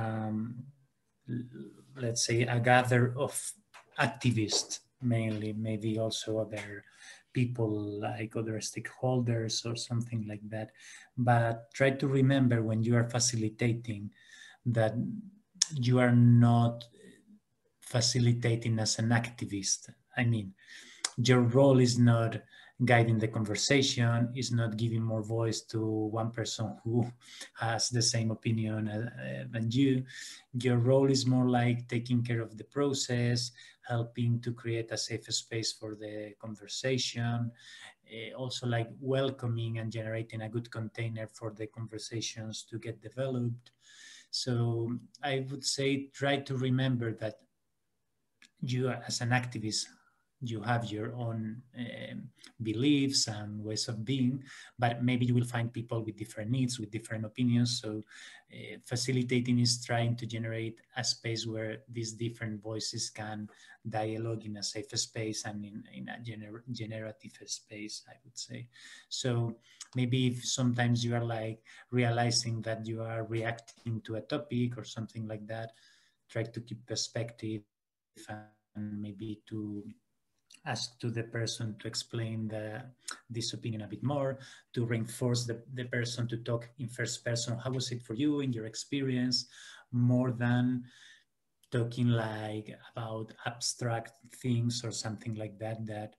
let's say, a gather of activists, mainly, maybe also other people like other stakeholders or something like that. But try to remember when you are facilitating that you are not facilitating as an activist. I mean, your role is not guiding the conversation, is not giving more voice to one person who has the same opinion than you. Your role is more like taking care of the process, helping to create a safe space for the conversation, also like welcoming and generating a good container for the conversations to get developed. So I would say try to remember that you as an activist, you have your own beliefs and ways of being, but maybe you will find people with different needs, with different opinions. So facilitating is trying to generate a space where these different voices can dialogue in a safe space and in a generative space, I would say. So maybe if sometimes you are like realizing that you are reacting to a topic or something like that, try to keep perspective and maybe to ask to the person to explain this opinion a bit more, to reinforce the person to talk in first person. How was it for you in your experience, more than talking like about abstract things or something like that, that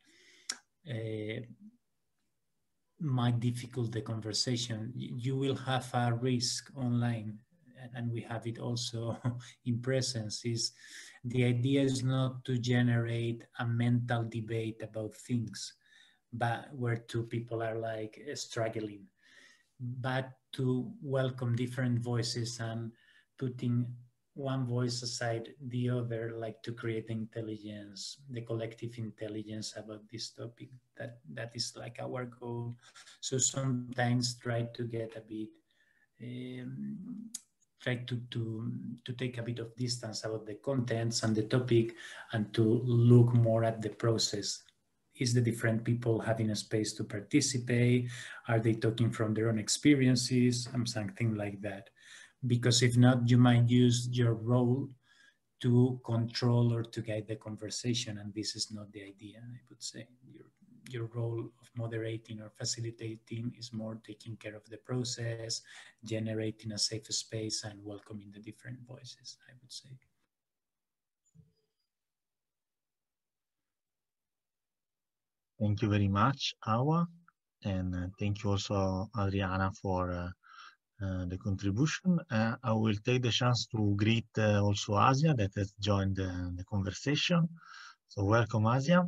might difficult the conversation. You will have a risk online, and we have it also in presence, is the idea is not to generate a mental debate about things, but where two people are like struggling, but to welcome different voices and putting one voice aside the other, like to create intelligence, the collective intelligence about this topic. That is like our goal. So sometimes try to get a bit try to take a bit of distance about the contents and the topic, and to look more at the process. Is the different people having a space to participate? Are they talking from their own experiences and something like that? Because if not, you might use your role to control or to guide the conversation, and this is not the idea, I would say. your role of moderating or facilitating is more taking care of the process, generating a safe space, and welcoming the different voices, I would say. Thank you very much, Awa, and thank you also, Adriana, for the contribution. I will take the chance to greet also Asia, that has joined the conversation. So welcome, Asia.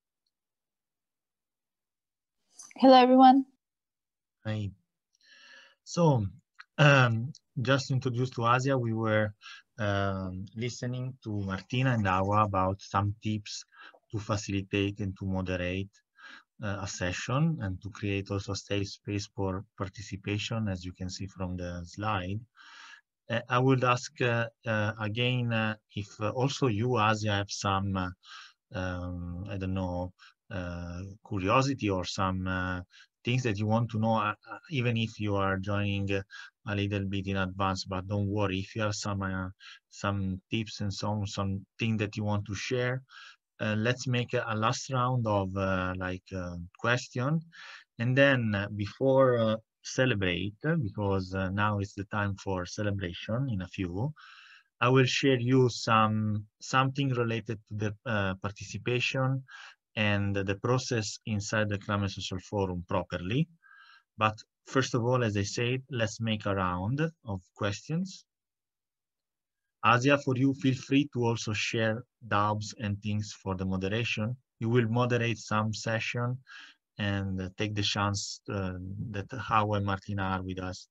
Hello, everyone. Hi. So just introduced to Asia, we were listening to Martina and Awa about some tips to facilitate and to moderate a session and to create also a safe space for participation, as you can see from the slide. I would ask again if also you, Asia, have some, I don't know, curiosity or some things that you want to know, even if you are joining a little bit in advance, but don't worry, if you have some tips and some thing that you want to share, let's make a last round of question, and then before celebrate, because now is the time for celebration in a few, I will share you something related to the participation and the process inside the Climate Social Forum properly. But first of all, as I said, let's make a round of questions. Asia, for you, feel free to also share doubts and things for the moderation. You will moderate some session and take the chance that Awa and Martina are with us.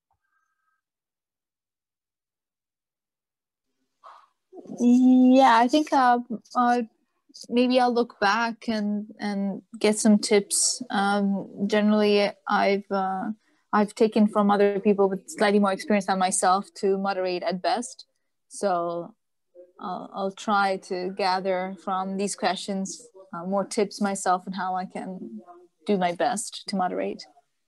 Yeah, I think maybe I'll look back and get some tips. Generally, I've taken from other people with slightly more experience than myself to moderate at best. So I'll try to gather from these questions more tips myself and how I can do my best to moderate.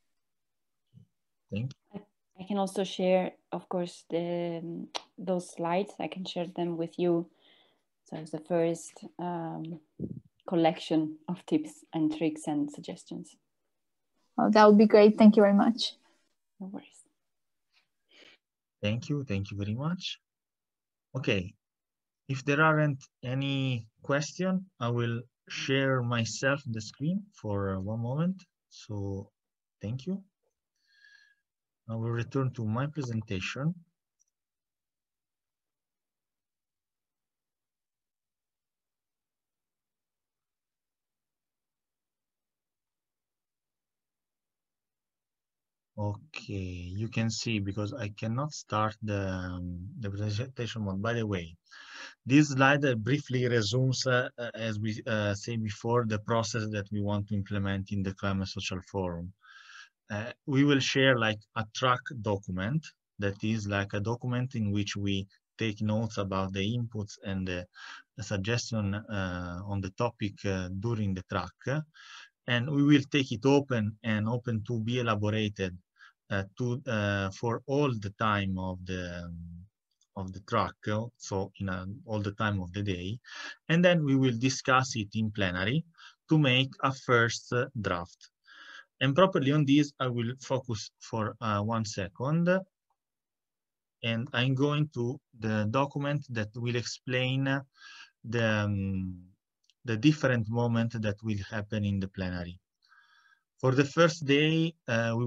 Thank you. I can also share, of course, those slides. I can share them with you. So it's the first collection of tips and tricks and suggestions. Oh, that would be great. Thank you very much. No worries. Thank you very much. Okay, if there aren't any question, I will share myself the screen for one moment. So thank you. I will return to my presentation. Okay, you can see, because I cannot start the presentation mode. By the way, this slide briefly resumes, as we said before, the process that we want to implement in the Climate Social Forum. We will share like a track document, that is like a document in which we take notes about the inputs and the suggestion on the topic during the track. And we will take it open to be elaborated for all the time of the track, so in all the time of the day, and then we will discuss it in plenary to make a first draft. And properly on this, I will focus for 1 second, and I'm going to the document that will explain the different moments that will happen in the plenary. For the first day, we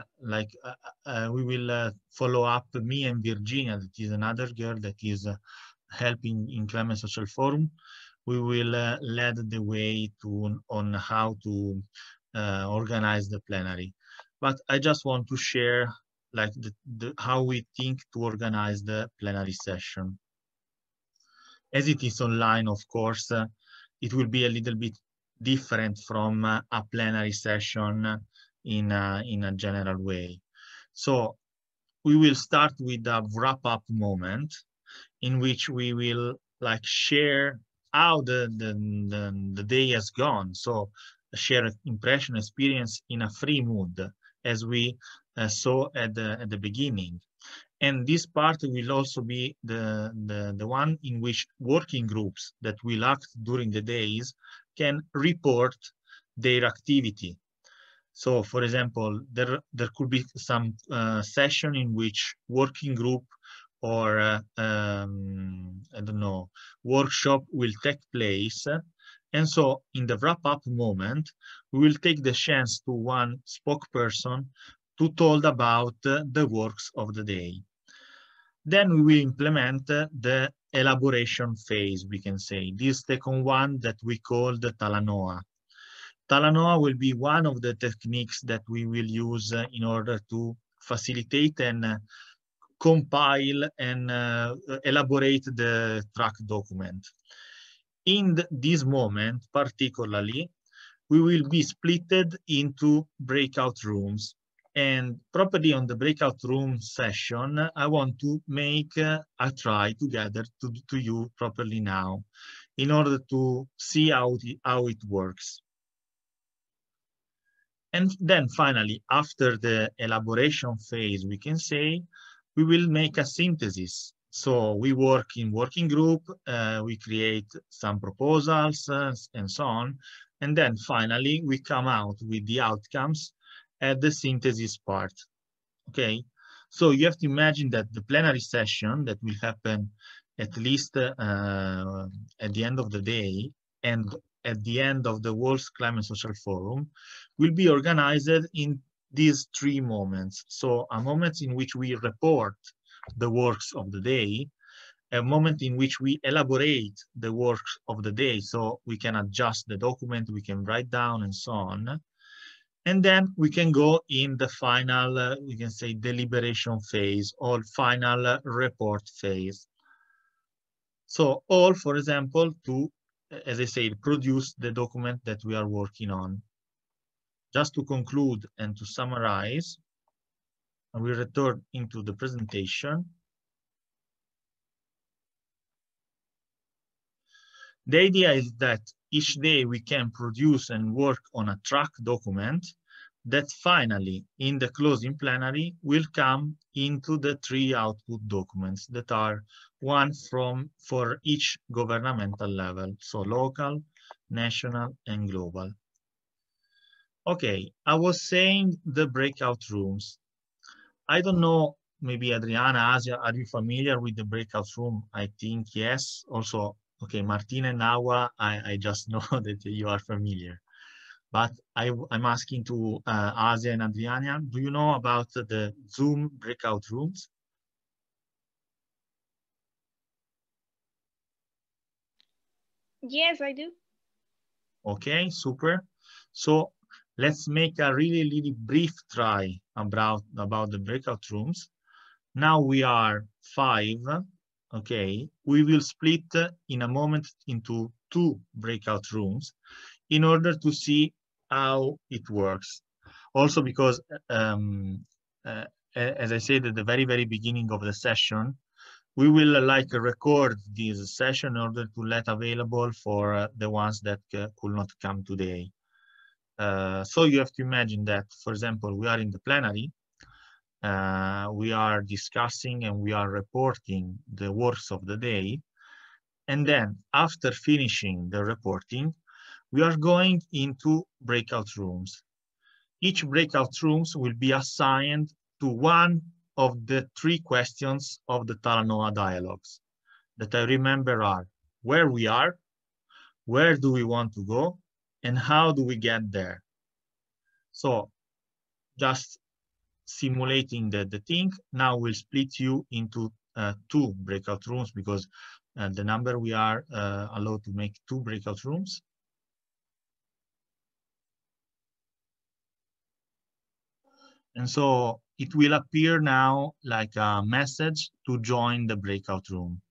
will follow up me and Virginia, that is another girl that is helping in Climate Social Forum. We will lead the way on how to organize the plenary. But I just want to share like how we think to organize the plenary session. As it is online, of course, it will be a little bit different from a plenary session in a general way. So we will start with a wrap-up moment in which we will like share how the day has gone. So share impression, experience in a free mood, as we saw at the beginning. And this part will also be the one in which working groups that will act during the days can report their activity. So, for example, there could be some session in which working group or I don't know, workshop will take place. And so in the wrap-up moment, we will take the chance to one spokesperson to talk about the works of the day. Then we will implement the elaboration phase, we can say. This second one that we call the Talanoa. Talanoa will be one of the techniques that we will use in order to facilitate and compile and elaborate the track document. In this moment, particularly, we will be splitted into breakout rooms. And properly on the breakout room session, I want to make a try together to you properly now in order to see how it works. And then finally, after the elaboration phase, we can say, we will make a synthesis. So we work in working group, we create some proposals and so on. And then finally, we come out with the outcomes at the synthesis part, okay? So you have to imagine that the plenary session that will happen at least at the end of the day and at the end of the World Climate Social Forum will be organized in these three moments. So a moment in which we report the works of the day, a moment in which we elaborate the works of the day, so we can adjust the document, we can write down and so on. And then we can go in the final, we can say, deliberation phase or final report phase. So all, for example, to, as I said, produce the document that we are working on. Just to conclude and to summarize, I will return into the presentation. The idea is that each day we can produce and work on a track document that finally in the closing plenary will come into the three output documents that are one for each governmental level, so local, national, and global. Okay, I was saying the breakout rooms. I don't know, maybe Adriana, Asia, are you familiar with the breakout room? I think yes. Also, okay, Martina and Nawa, I just know that you are familiar. But I'm asking to Asia and Adriana, do you know about the Zoom breakout rooms? Yes, I do. Okay, super. So let's make a really brief try about the breakout rooms. Now we are 5, okay? We will split in a moment into 2 breakout rooms in order to see how it works. Also because, as I said at the very beginning of the session, we will record this session in order to let available for the ones that could not come today. So you have to imagine that, for example, we are in the plenary, we are discussing and we are reporting the works of the day. And then after finishing the reporting, we are going into breakout rooms. Each breakout rooms will be assigned to one of the 3 questions of the Talanoa dialogues that I remember are where we are, where do we want to go, and how do we get there? So just simulating the thing, now we'll split you into 2 breakout rooms because the number we are allowed to make 2 breakout rooms. And so it will appear now like a message to join the breakout room.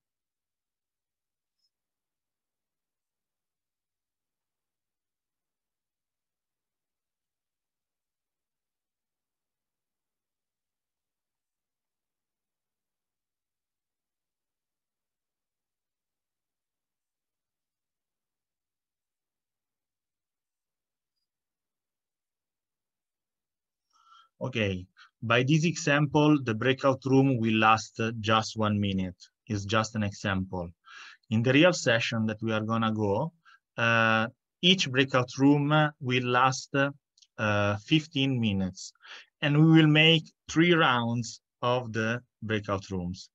Okay, by this example, the breakout room will last just 1 minute. It's just an example. In the real session that we are gonna go, Each breakout room will last 15 minutes, and we will make 3 rounds of the breakout rooms.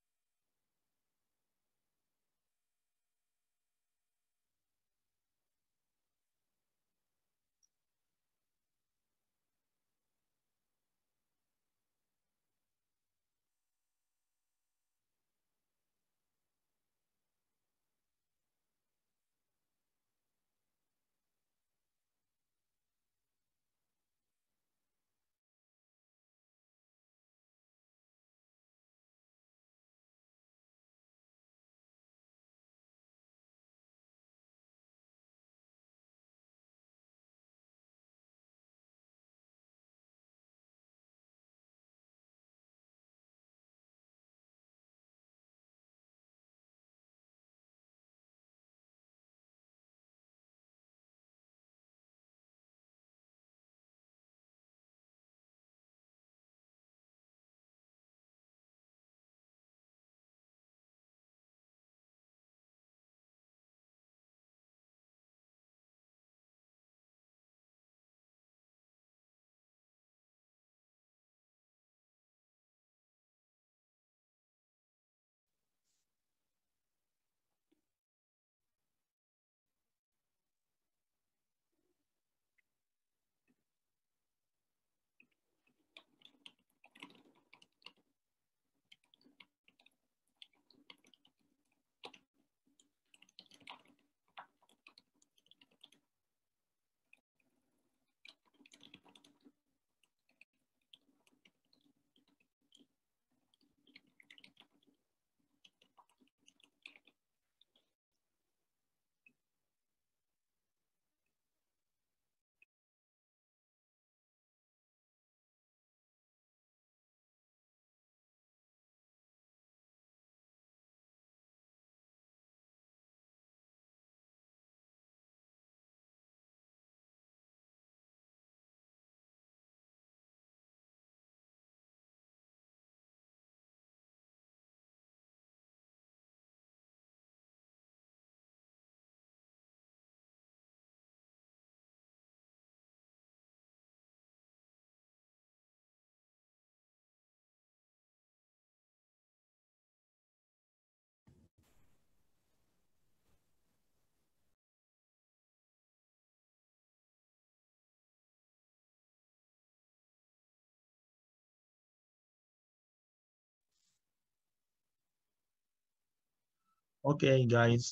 Okay, guys.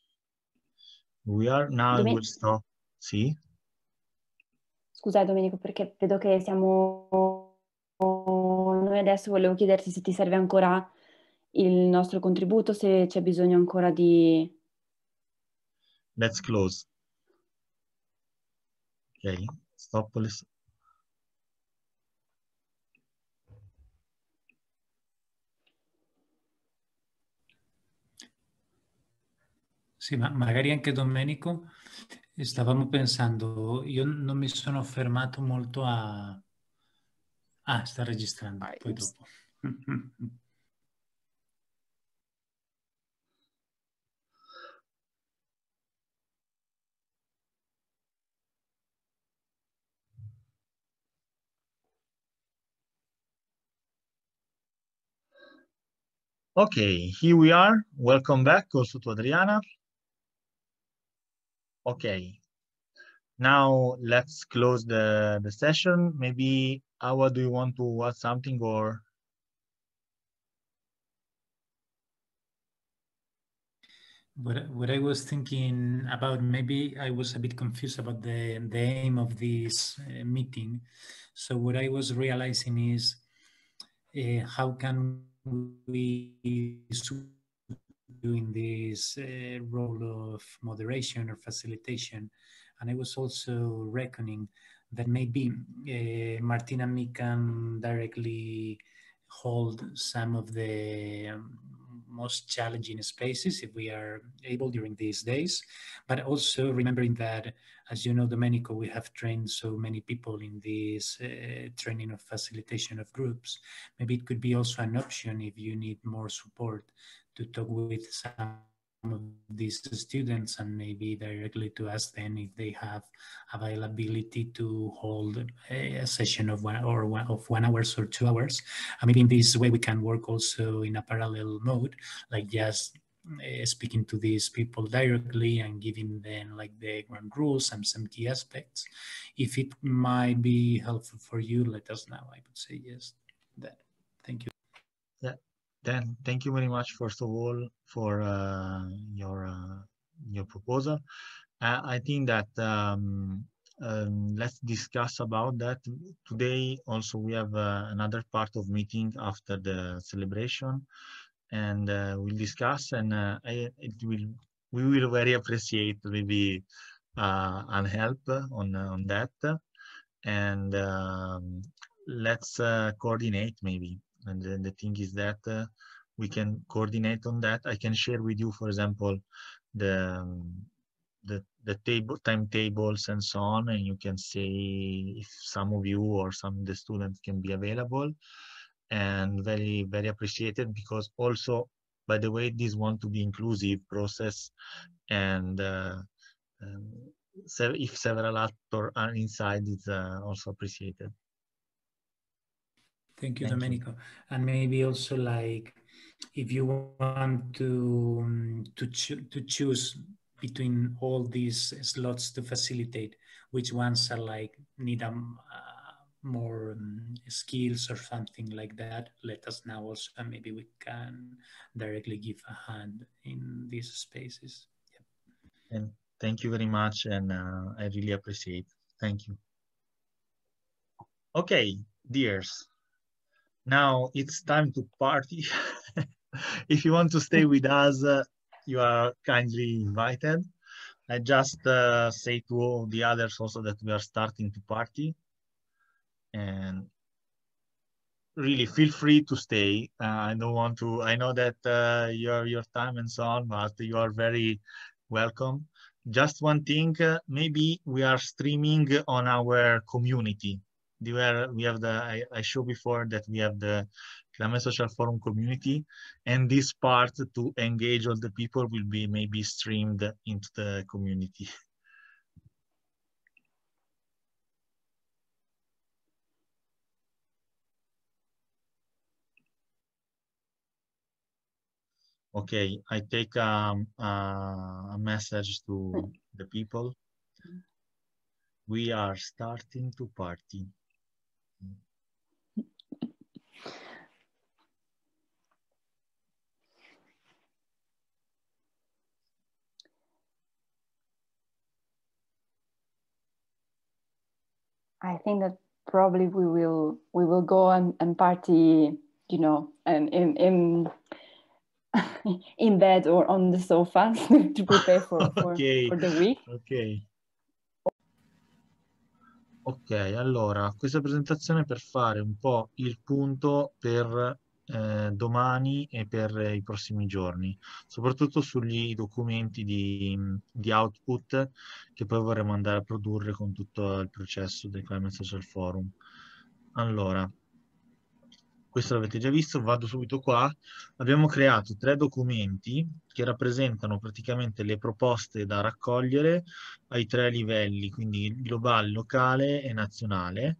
We are now, we'll stop. Sì? Scusa Domenico, perché vedo che siamo... Noi adesso volevo chiederti se ti serve ancora il nostro contributo, se c'è bisogno ancora di... Let's close. Ok, stop. Sì, ma magari anche Domenico, stavamo pensando, io non mi sono fermato molto a... Ah, sta registrando, poi dopo. Okay, here we are. Welcome back also to Adriana. Okay, now let's close the session. Maybe Awa, do you want to add something or? What I was thinking about, maybe I was a bit confused about the aim of this meeting. So what I was realizing is how can we doing this role of moderation or facilitation. And I was also reckoning that maybe Martina and me can directly hold some of the most challenging spaces if we are able during these days, but also remembering that, as you know, Domenico, we have trained so many people in this training of facilitation of groups. Maybe it could be also an option if you need more support to talk with some of these students and maybe directly to ask them if they have availability to hold a session of 1 hour or 2 hours. And maybe in this way we can work also in a parallel mode, like just speaking to these people directly and giving them like the ground rules and some key aspects. If it might be helpful for you, let us know. I would say yes. That. Thank you. Yeah. Then thank you very much, first of all, for your proposal. I think that let's discuss about that today. Also, we have another part of meeting after the celebration, and we'll discuss. And we will very appreciate maybe an help on that, and let's coordinate maybe. And the thing is that we can coordinate on that. I can share with you, for example, the timetables and so on, and you can say if some of you or some of the students can be available, and very, very appreciated, because also, by the way, this want to be inclusive process, and so if several actors are inside, it's also appreciated. Thank you, Domenico. And maybe also, like, if you want to choose between all these slots to facilitate, which ones are like need more skills or something like that, let us know also, and maybe we can directly give a hand in these spaces. Yep. And thank you very much, and I really appreciate. Thank you. Okay, dears. Now it's time to party. If you want to stay with us, you are kindly invited. I just say to all the others also that we are starting to party. And really feel free to stay. I don't want to, I know that your time and so on, but you are very welcome. Just one thing, maybe we are streaming on our community. We have the, I showed before that we have the Climate Social Forum community, and this part to engage all the people will be maybe streamed into the community. Okay, I take a message to the people. We are starting to party. I think that probably we will go and party, you know, and in bed or on the sofa to prepare for the week. Ok. Ok, allora, questa presentazione è per fare un po' il punto per domani e per i prossimi giorni, soprattutto sugli documenti di output che poi vorremmo andare a produrre con tutto il processo del Climate Social Forum. Allora, questo l'avete già visto, vado subito qua. Abbiamo creato 3 documenti che rappresentano praticamente le proposte da raccogliere ai 3 livelli, quindi globale, locale e nazionale.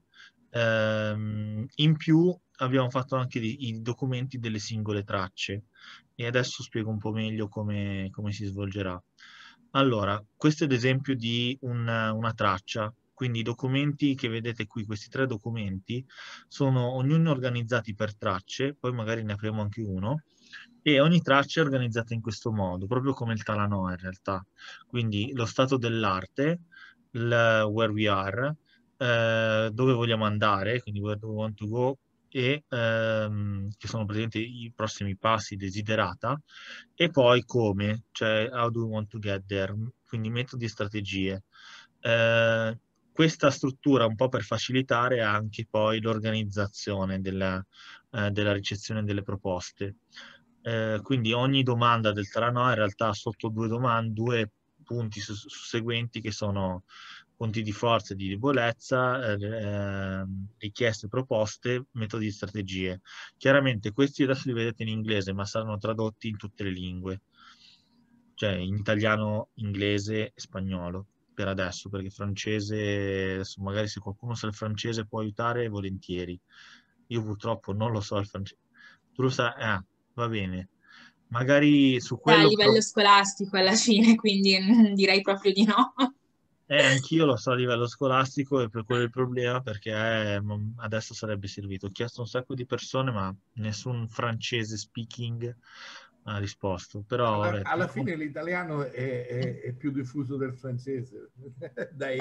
In più abbiamo fatto anche i documenti delle singole tracce, e adesso spiego un po' meglio come si svolgerà. Allora, questo è ad esempio di una traccia. Quindi i documenti che vedete qui, questi 3 documenti, sono ognuno organizzati per tracce, poi magari ne apriamo anche uno, e ogni traccia è organizzata in questo modo, proprio come il Talanoa in realtà. Quindi lo stato dell'arte, where we are, dove vogliamo andare, quindi where do we want to go, e che sono presenti i prossimi passi, desiderata, e poi come, cioè how do we want to get there, quindi metodi e strategie. Questa struttura un po' per facilitare anche poi l'organizzazione della ricezione delle proposte. Quindi ogni domanda del Talanoa in realtà ha sotto 2 punti susseguenti che sono punti di forza e di debolezza, richieste, proposte, metodi e strategie. Chiaramente questi adesso li vedete in inglese, ma saranno tradotti in tutte le lingue. cioè in italiano, inglese e spagnolo per adesso, perché francese, adesso magari se qualcuno sa il francese può aiutare, volentieri. Io purtroppo non lo so il francese. Tu lo sai? Ah, va bene. Magari su A quello... livello scolastico alla fine, quindi direi proprio di no. Anch'io lo so a livello scolastico e per quello è il problema, perché adesso sarebbe servito. Ho chiesto a un sacco di persone, ma nessun francese speaking ha risposto. Però, vabbè, Alla fine l'italiano è più diffuso del francese. Dai.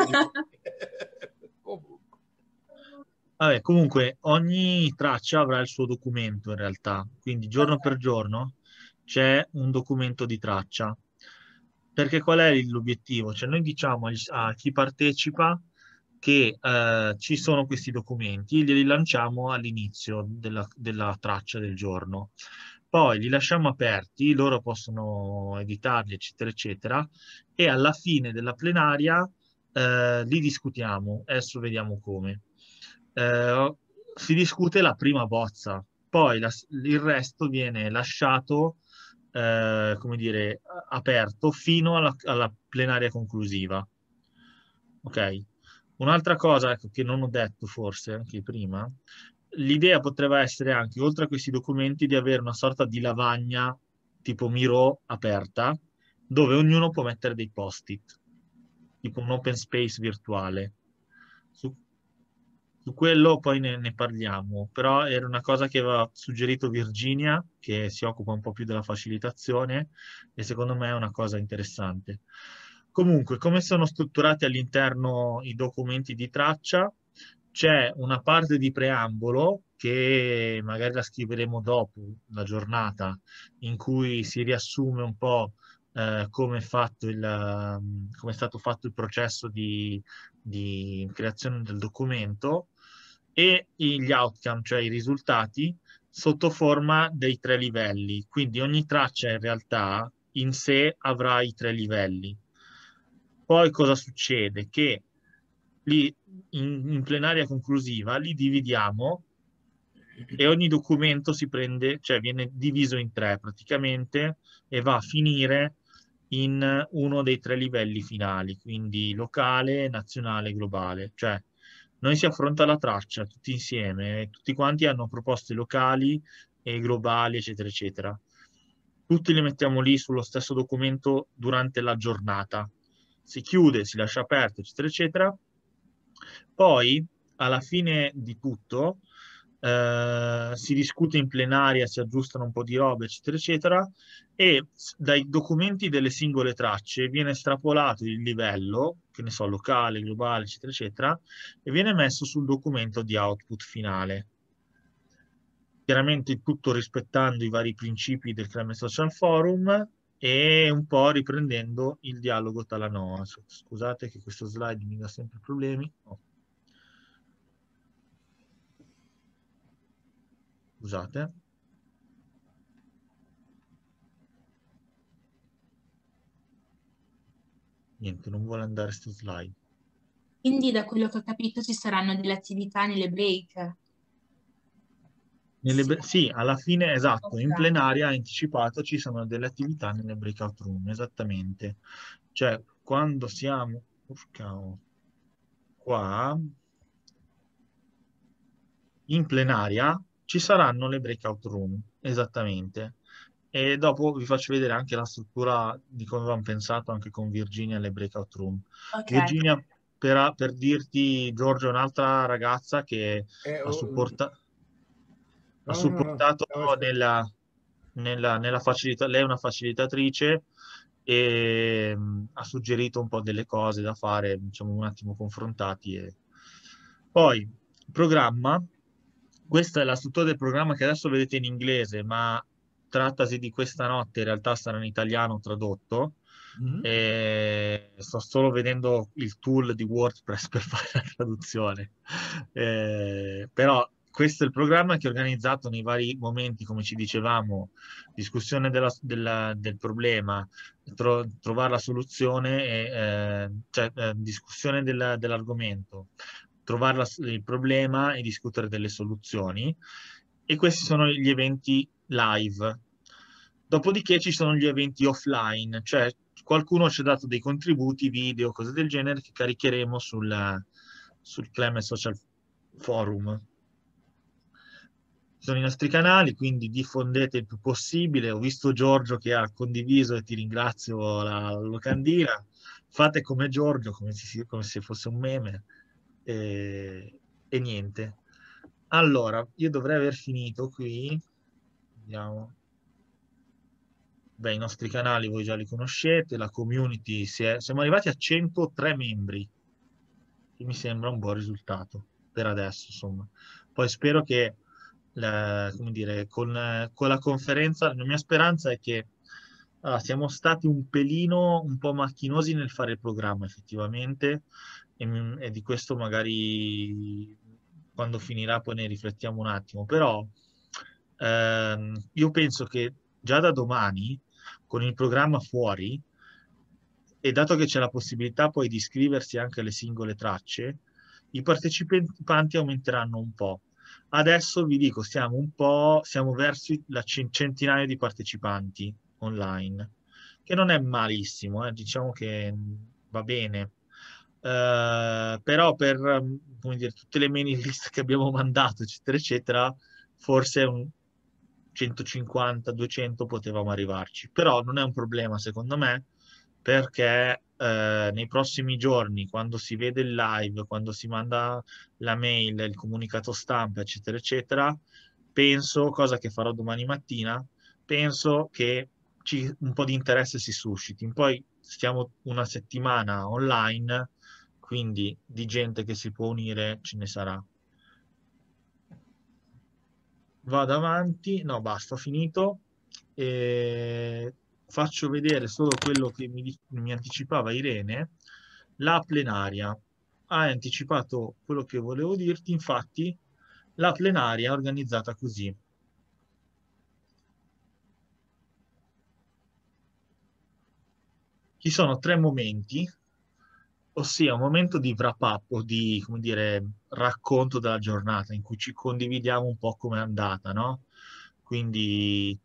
Vabbè, comunque ogni traccia avrà il suo documento in realtà, quindi giorno per giorno c'è un documento di traccia. Perché qual è l'obiettivo? Cioè noi diciamo a chi partecipa che ci sono questi documenti, glieli lanciamo all'inizio della traccia del giorno. Poi li lasciamo aperti, loro possono editarli, eccetera, eccetera, e alla fine della plenaria li discutiamo. Adesso vediamo come. Si discute la prima bozza, poi il resto viene lasciato come dire, aperto fino alla plenaria conclusiva. Ok? Un'altra cosa, ecco, che non ho detto forse anche prima, l'idea potrebbe essere anche, oltre a questi documenti, di avere una sorta di lavagna tipo Miro aperta, dove ognuno può mettere dei post-it, tipo un open space virtuale. Su quello poi ne parliamo, però era una cosa che aveva suggerito Virginia, che si occupa un po' più della facilitazione, e secondo me è una cosa interessante. Comunque, come sono strutturati all'interno i documenti di traccia? C'è una parte di preambolo, che magari la scriveremo dopo la giornata, in cui si riassume un po' come è stato fatto il processo di creazione del documento, e gli outcome, cioè i risultati, sotto forma dei 3 livelli. Quindi ogni traccia in realtà in sé avrà i 3 livelli. Poi cosa succede? Che lì in plenaria conclusiva li dividiamo e ogni documento si prende, cioè viene diviso in 3 praticamente, e va a finire in uno dei 3 livelli finali, quindi locale, nazionale, globale. Cioè noi si affronta la traccia tutti insieme, tutti quanti hanno proposte locali e globali, eccetera, eccetera. Tutti li mettiamo lì sullo stesso documento durante la giornata. Si chiude, si lascia aperto, eccetera, eccetera. Poi, alla fine di tutto, si discute in plenaria, si aggiustano un po' di robe, eccetera, eccetera, e dai documenti delle singole tracce viene estrapolato il livello, che ne so, locale, globale, eccetera, eccetera, e viene messo sul documento di output finale. Chiaramente tutto rispettando i vari principi del Climate Social Forum e un po' riprendendo il dialogo Talanoa. Scusate che questo slide mi dà sempre problemi. Oh. Scusate. Niente, non vuole andare sto slide. Quindi da quello che ho capito ci saranno delle attività nelle break. Sì, alla fine, esatto, in plenaria anticipato ci sono delle attività nelle breakout room, esattamente. Cioè, quando siamo qua, in plenaria, ci saranno le breakout room, esattamente. E dopo vi faccio vedere anche la struttura di come avevamo pensato anche con Virginia alle breakout room. Okay. Virginia, per dirti, Giorgio è un'altra ragazza che ha supportato nella facilità. Lei è una facilitatrice e ha suggerito un po' delle cose da fare, diciamo un attimo confrontati. Poi, il programma, questa è la struttura del programma che adesso vedete in inglese, ma trattasi di questa notte, in realtà sarà in italiano tradotto. E sto solo vedendo il tool di WordPress per fare la traduzione. Però questo è il programma che è organizzato nei vari momenti, come ci dicevamo, discussione del problema, trovare la soluzione, discussione dell'argomento, trovare il problema e discutere delle soluzioni. E questi sono gli eventi live. Dopodiché ci sono gli eventi offline, cioè qualcuno ci ha dato dei contributi, video, cose del genere, che caricheremo sul Clemens Social Forum. Sono i nostri canali, quindi diffondete il più possibile. Ho visto Giorgio che ha condiviso e ti ringrazio la locandina. Fate come Giorgio, come se fosse un meme. E niente. Allora, io dovrei aver finito qui. Vediamo. Beh, i nostri canali voi già li conoscete, la community, siamo arrivati a 103 membri, che mi sembra un buon risultato per adesso, insomma. Poi spero che come dire, con la conferenza, la mia speranza è che siamo stati un pelino un po' macchinosi nel fare il programma effettivamente, e di questo magari quando finirà poi ne riflettiamo un attimo, però io penso che già da domani con il programma fuori, e dato che c'è la possibilità poi di iscriversi anche alle singole tracce, i partecipanti aumenteranno un po'. Adesso vi dico, siamo verso la centinaio di partecipanti online, che non è malissimo, diciamo che va bene. Però per come dire, tutte le mailing list che abbiamo mandato, eccetera, eccetera, forse un 150-200 potevamo arrivarci. Però non è un problema, secondo me, perché nei prossimi giorni, quando si vede il live, quando si manda la mail, il comunicato stampa, eccetera, eccetera, penso, cosa che farò domani mattina, penso che un po' di interesse si susciti. Poi stiamo una settimana online, quindi di gente che si può unire ce ne sarà. Vado avanti, no basta, ho finito. Faccio vedere solo quello che mi anticipava Irene, la plenaria. Hai anticipato quello che volevo dirti, infatti la plenaria è organizzata così. Ci sono 3 momenti, ossia un momento di wrap-up o di, come dire, racconto della giornata in cui ci condividiamo un po' come è andata, no? Quindi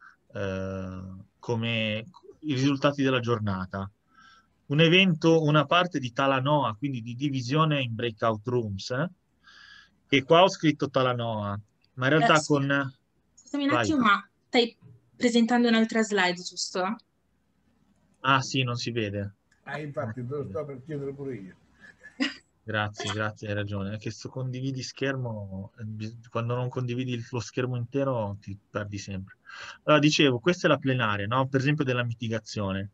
come i risultati della giornata. Un evento, una parte di Talanoa, quindi di divisione in breakout rooms, che qua ho scritto Talanoa, ma in realtà con... Scusami un Vai. attimo, ma stai presentando un'altra slide, giusto? Ah sì, non si vede. Infatti, te lo sto per chiedere pure io. Grazie, hai ragione. È che se condividi schermo, quando non condividi lo schermo intero ti perdi sempre. Allora, dicevo, questa è la plenaria, no? Per esempio della mitigazione.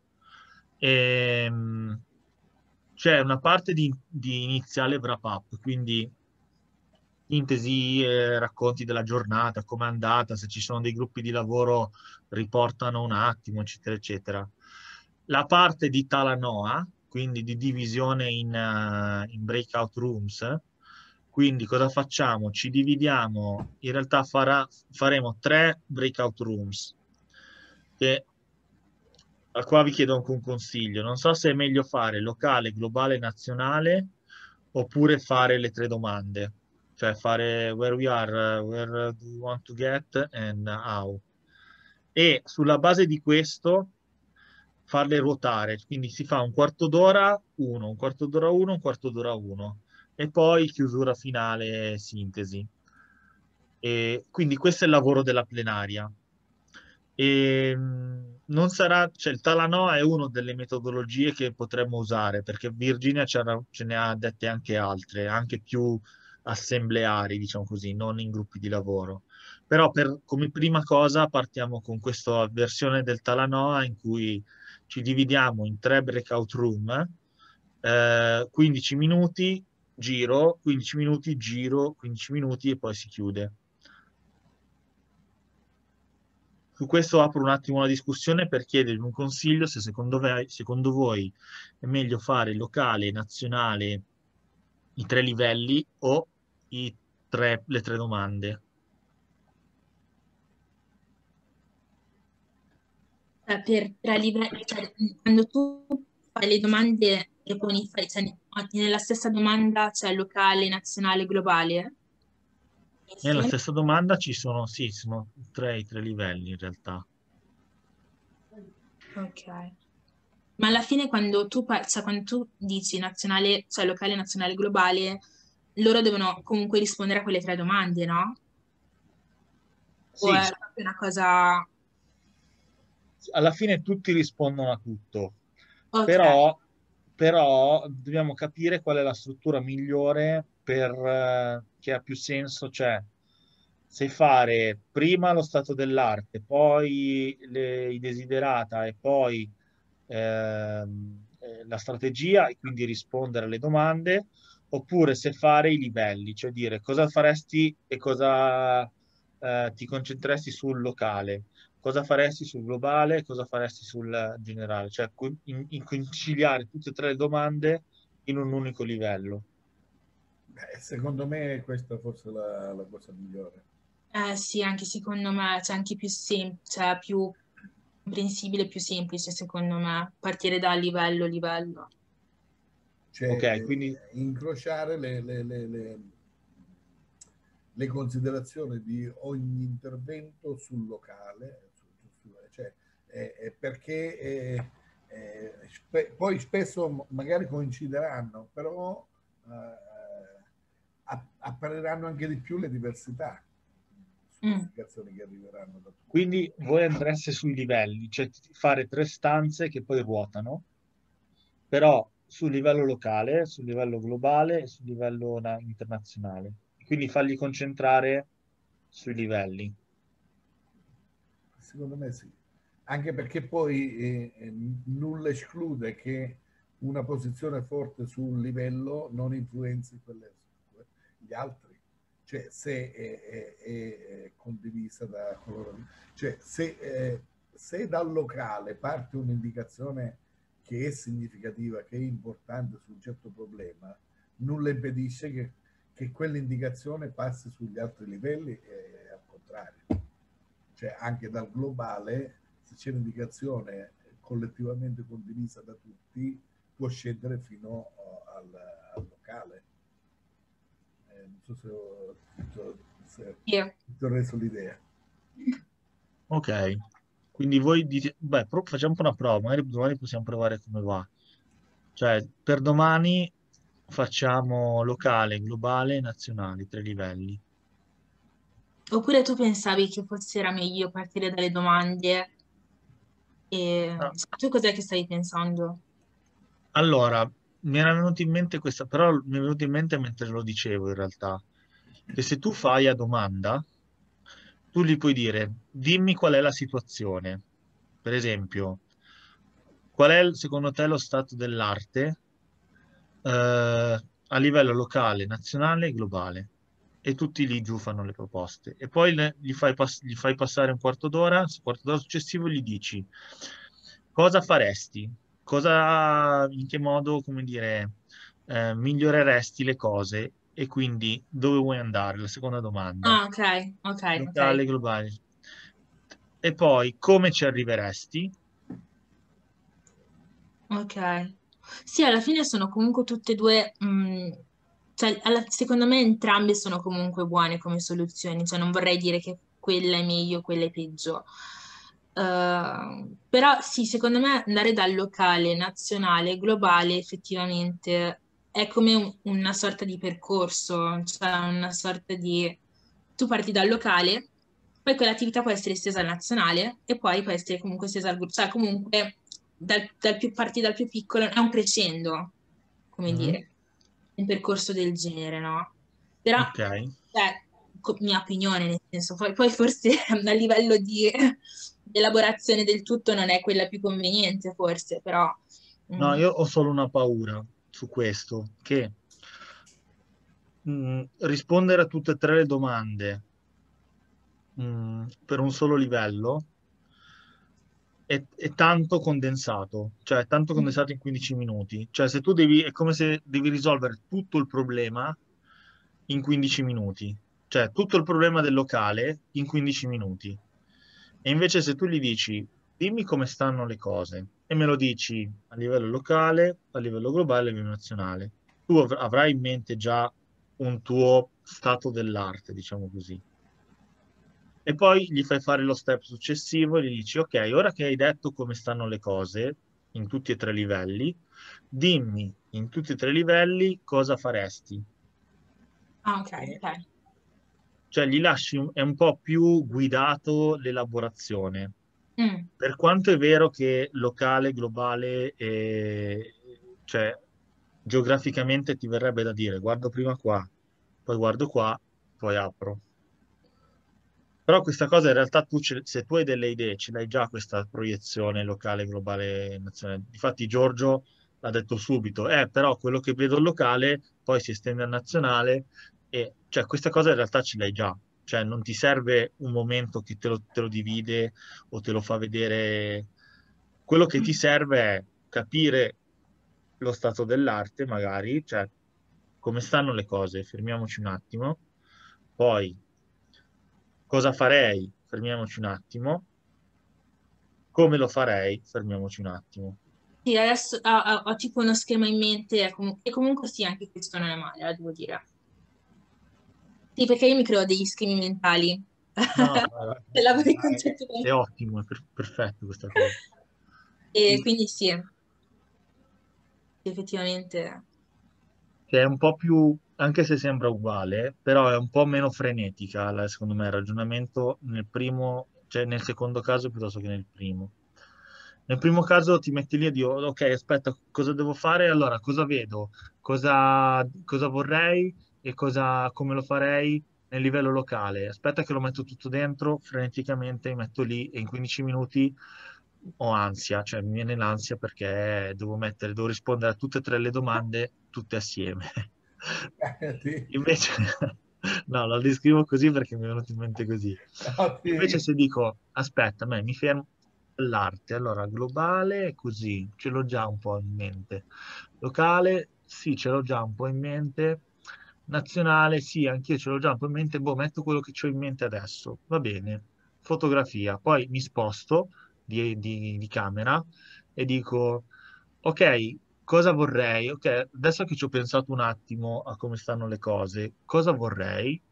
C'è una parte di iniziale wrap-up, quindi sintesi, racconti della giornata, com'è andata, se ci sono dei gruppi di lavoro riportano un attimo, eccetera, eccetera. La parte di Talanoa, quindi di divisione in breakout rooms, quindi cosa facciamo? Ci dividiamo, in realtà faremo 3 breakout rooms, che qua vi chiedo anche un consiglio, non so se è meglio fare locale, globale, nazionale, oppure fare le 3 domande, cioè fare where we are, where do you want to get and how. E sulla base di questo farle ruotare, quindi si fa un quarto d'ora uno, un quarto d'ora uno, un quarto d'ora uno, e poi chiusura finale, sintesi. E quindi questo è il lavoro della plenaria. E non sarà, cioè il Talanoa è una delle metodologie che potremmo usare, perché Virginia ce ne ha dette anche altre, anche più assembleari, diciamo così, non in gruppi di lavoro. Però come prima cosa partiamo con questa versione del Talanoa in cui ci dividiamo in 3 breakout room, 15 minuti, giro, 15 minuti, giro, 15 minuti e poi si chiude. Su questo apro un attimo la discussione per chiedervi un consiglio se secondo voi è meglio fare locale, nazionale, i 3 livelli o le 3 domande. Per 3 livelli, cioè, quando tu fai le domande e poi cioè, nella stessa domanda c'è locale, nazionale, globale? Nella stessa domanda ci sono, sì, sono i 3 livelli in realtà. Ok. Ma alla fine quando quando tu dici nazionale, cioè locale, nazionale, globale, loro devono comunque rispondere a quelle tre domande, no? O Sì, è proprio una cosa... alla fine tutti rispondono a tutto, Ok. però dobbiamo capire qual è la struttura migliore che ha più senso, cioè se fare prima lo stato dell'arte, poi i desiderata e poi la strategia e quindi rispondere alle domande, oppure se fare i livelli, cioè dire cosa faresti e cosa ti concentreresti sul locale, cosa faresti sul globale, cosa faresti sul generale, cioè conciliare tutte e tre le domande in un unico livello. Secondo me questa forse è la cosa migliore. Sì, anche secondo me c'è anche cioè più comprensibile, più semplice secondo me, partire da livello a livello. Cioè, Ok, quindi incrociare le considerazioni di ogni intervento sul locale, cioè, perché poi spesso magari coincideranno, però appariranno anche di più le diversità sulle indicazioni che arriveranno da tutti. Quindi voi andreste sui livelli, cioè fare 3 stanze che poi ruotano, però sul livello locale, sul livello globale e sul livello internazionale. Quindi farli concentrare sui livelli. Secondo me sì, anche perché poi nulla esclude che una posizione forte sul livello non influenzi gli altri, cioè se è condivisa da coloro, cioè se dal locale parte un'indicazione che è significativa, che è importante su un certo problema, nulla impedisce che quell'indicazione passi sugli altri livelli e al contrario. Cioè anche dal globale, se c'è un'indicazione collettivamente condivisa da tutti, può scendere fino al locale. Non so se ti ho reso l'idea. Ok, quindi voi dite, beh, facciamo un po' una prova, magari domani possiamo provare come va. Cioè, per domani facciamo locale, globale, nazionale, 3 livelli. Oppure tu pensavi che era meglio partire dalle domande e Ah, tu cos'è che stavi pensando? allora, mi era venuto in mente questa, però mi è venuto in mente mentre lo dicevo in realtà, che se tu fai a domanda, tu gli puoi dire, dimmi qual è la situazione. Per esempio, qual è secondo te lo stato dell'arte a livello locale, nazionale e globale? E tutti lì giù fanno le proposte. E poi gli fai passare un quarto d'ora, sul quarto d'ora successivo gli dici cosa faresti? In che modo, come dire, miglioreresti le cose e quindi dove vuoi andare? La seconda domanda. Ah, ok. Locale, globale. E poi come ci arriveresti? Ok. Sì, alla fine sono comunque tutte e due, cioè, secondo me entrambe sono comunque buone come soluzioni, cioè non vorrei dire che quella è meglio, quella è peggio. Però sì, secondo me andare dal locale, nazionale, globale effettivamente è come una sorta di percorso, cioè una sorta di... Tu parti dal locale, poi quell'attività può essere estesa al nazionale e poi può essere comunque estesa al gruppo, cioè comunque parti dal più piccolo, è un crescendo, come Mhm. dire, un percorso del genere, no? Però, Ok. mia opinione, nel senso, poi forse a livello di elaborazione del tutto non è quella più conveniente, forse, però... No, io ho solo una paura su questo, che rispondere a tutte e tre le domande per un solo livello è tanto condensato, cioè è tanto condensato in 15 minuti. Cioè se tu è come se devi risolvere tutto il problema in 15 minuti, cioè tutto il problema del locale in 15 minuti. E invece se tu gli dici, dimmi come stanno le cose, e me lo dici a livello locale, a livello globale, a livello nazionale, tu avrai in mente già un tuo stato dell'arte, diciamo così. E poi gli fai fare lo step successivo e gli dici, ok, ora che hai detto come stanno le cose in tutti e tre i livelli, dimmi in tutti e tre i livelli cosa faresti. Ah, ok, ok. Cioè gli lasci, è un po' più guidato l'elaborazione. Mm. Per quanto è vero che locale, globale, cioè geograficamente ti verrebbe da dire guardo prima qua, poi guardo qua, poi apro. Però questa cosa in realtà se tu hai delle idee, ce l'hai già questa proiezione locale, globale, nazionale. Difatti Giorgio l'ha detto subito, però quello che vedo locale poi si estende al nazionale e cioè questa cosa in realtà ce l'hai già. Cioè non ti serve un momento che te lo divide o te lo fa vedere. Quello che ti serve è capire lo stato dell'arte, magari, cioè come stanno le cose, fermiamoci un attimo. Poi cosa farei? Fermiamoci un attimo. Come lo farei? Fermiamoci un attimo. Sì, adesso ho tipo uno schema in mente e comunque sì, anche questo non è male, devo dire. Sì, perché io mi creo degli schemi mentali. No, Se lavoro i è, concetti è ottimo, è perfetto questa cosa. e quindi sì, effettivamente. Che è un po' più, anche se sembra uguale, però è un po' meno frenetica, secondo me, il ragionamento nel primo, cioè nel secondo caso piuttosto che nel primo. Nel primo caso ti metti lì e dici, ok, aspetta, cosa devo fare? Allora, cosa vedo? Cosa vorrei e come lo farei nel livello locale? Aspetta che lo metto tutto dentro, freneticamente, mi metto lì e in 15 minuti ho ansia, cioè mi viene l'ansia perché devo rispondere a tutte e tre le domande tutte assieme. Sì. Invece, no, lo descrivo così perché mi è venuto in mente così. No, Invece sì. se dico, aspetta, mi fermo all'arte, allora globale è così, ce l'ho già un po' in mente. Locale, sì, ce l'ho già un po' in mente. Nazionale, sì, anch'io ce l'ho già un po' in mente. Boh, metto quello che ho in mente adesso. Va bene. Fotografia. Poi mi sposto di camera e dico, ok, cosa vorrei? Ok, adesso che ci ho pensato un attimo a come stanno le cose, cosa vorrei?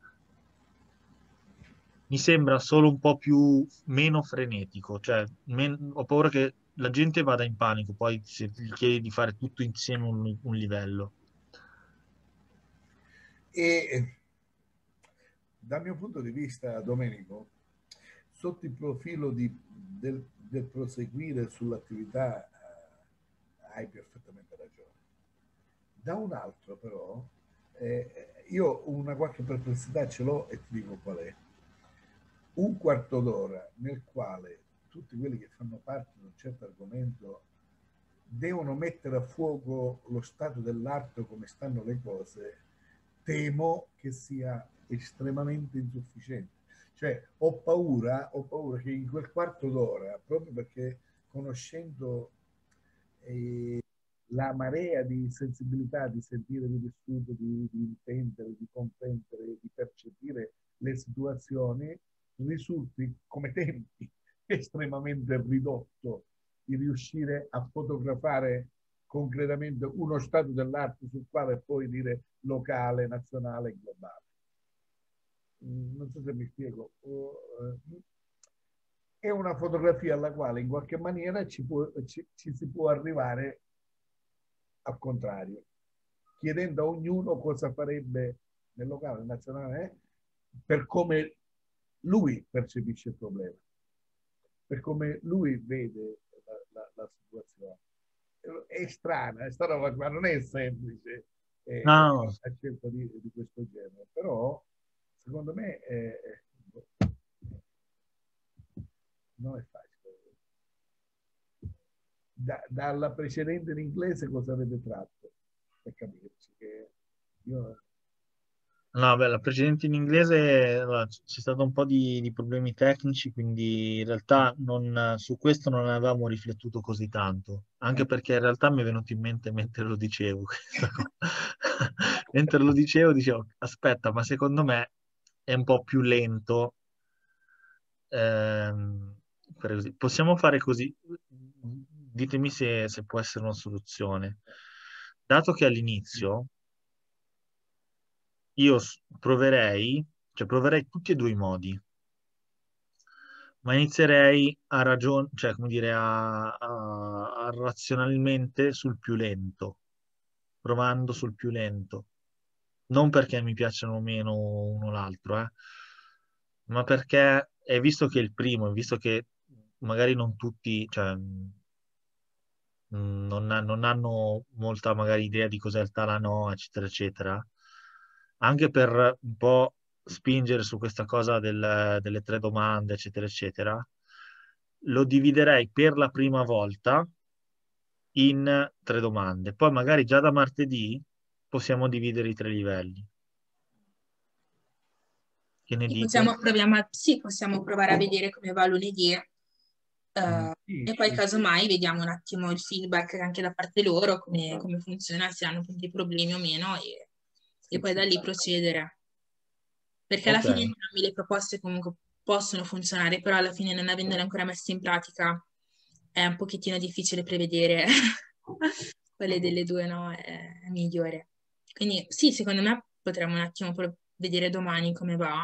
Mi sembra solo un po' meno frenetico, cioè ho paura che la gente vada in panico, poi se gli chiedi di fare tutto insieme un livello. E dal mio punto di vista, Domenico, sotto il profilo del proseguire sull'attività hai perfettamente ragione. Da un altro però, io una qualche perplessità ce l'ho e ti dico qual è. Un quarto d'ora nel quale tutti quelli che fanno parte di un certo argomento devono mettere a fuoco lo stato dell'arte o come stanno le cose, temo che sia estremamente insufficiente. Cioè ho paura che in quel quarto d'ora, proprio perché conoscendo la marea di sensibilità, di sentire, di vissuto, di intendere, di comprendere, di percepire le situazioni, risulti come tempi estremamente ridotto di riuscire a fotografare concretamente uno stato dell'arte sul quale poi dire locale, nazionale, globale. Non so se mi spiego. È una fotografia alla quale in qualche maniera ci si può arrivare al contrario, chiedendo a ognuno cosa farebbe nel locale, nel nazionale, per come lui percepisce il problema, per come lui vede la situazione. È strana, ma non è semplice No, la scelta di questo genere, però secondo me non è facile. Dalla precedente in inglese cosa avete tratto? Per capirci che io... no, beh, la precedente in inglese allora, c'è stato un po' di problemi tecnici, quindi in realtà su questo non avevamo riflettuto così tanto, anche perché in realtà mi è venuto in mente mentre lo dicevo. Mentre lo dicevo, aspetta, ma secondo me è un po' più lento. Possiamo fare così, ditemi se può essere una soluzione. Dato che all'inizio io proverei tutti e due i modi. ma inizierei a cioè come dire, a razionalmente sul più lento, provando sul più lento. Non perché mi piacciono meno uno o l'altro, ma perché è visto che è il primo, è visto che magari non tutti, cioè, non hanno molta magari idea di cos'è il Talanoa, eccetera, eccetera, anche per un po' spingere su questa cosa delle 3 domande, eccetera, eccetera, lo dividerei per la prima volta in 3 domande. Poi magari già da martedì possiamo dividere i 3 livelli. Che ne dite? Possiamo provare a vedere come va lunedì. E poi casomai vediamo un attimo il feedback anche da parte loro, come funziona, se hanno dei problemi o meno, e poi da lì procedere. Perché alla fine entrambe le proposte comunque possono funzionare, però alla fine non avendole ancora messe in pratica è un pochettino difficile prevedere quale delle due, no, è migliore. Quindi sì, secondo me potremmo un attimo vedere domani come va.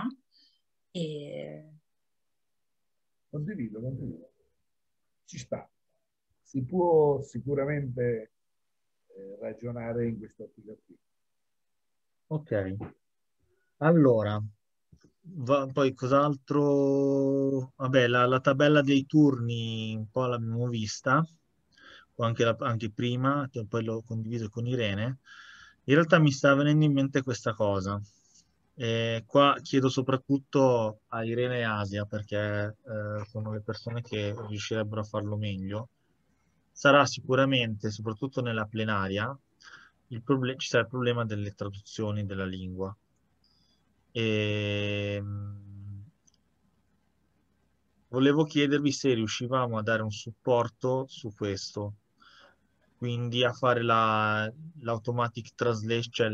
Condivido. Ci sta. Si può sicuramente ragionare in quest'ottica qui. Ok. Allora, poi cos'altro? Vabbè, la tabella dei turni un po' l'abbiamo vista, o anche prima, che poi l'ho condiviso con Irene. In realtà mi sta venendo in mente questa cosa. Qua chiedo soprattutto a Irene e Asia, perché sono le persone che riuscirebbero a farlo meglio. Sarà sicuramente, soprattutto nella plenaria, ci sarà il problema delle traduzioni della lingua. Volevo chiedervi se riuscivamo a dare un supporto su questo, quindi a fare l'automatic translation, cioè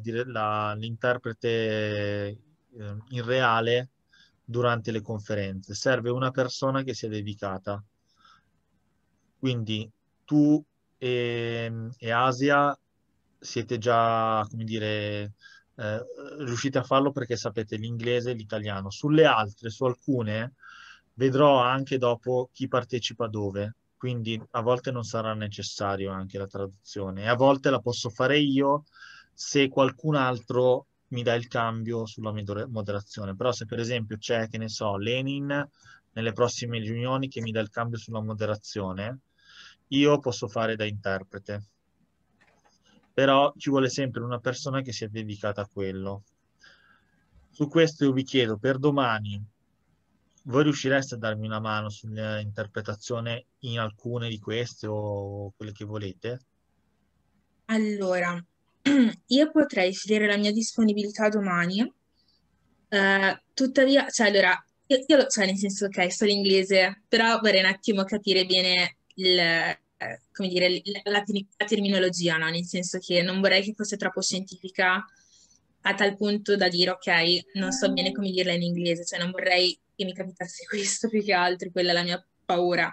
l'interprete in reale durante le conferenze. Serve una persona che sia dedicata. Quindi tu e Asia siete già, come dire, riuscite a farlo perché sapete l'inglese e l'italiano. Sulle altre, su alcune, vedrò anche dopo chi partecipa dove. Quindi a volte non sarà necessario anche la traduzione. E a volte la posso fare io se qualcun altro mi dà il cambio sulla moderazione. Però se per esempio c'è, che ne so, Lenin nelle prossime riunioni che mi dà il cambio sulla moderazione, io posso fare da interprete. Però ci vuole sempre una persona che sia dedicata a quello. Su questo io vi chiedo, per domani, voi riuscireste a darmi una mano sull'interpretazione in alcune di queste o quelle che volete? Allora, io potrei scegliere la mia disponibilità domani, tuttavia, cioè allora, cioè nel senso, ok, sto in inglese, però vorrei un attimo capire bene come dire, la terminologia, no? Nel senso che non vorrei che fosse troppo scientifica a tal punto da dire, ok, non so bene come dirla in inglese, cioè non vorrei che mi capitasse questo più che altro, quella è la mia paura.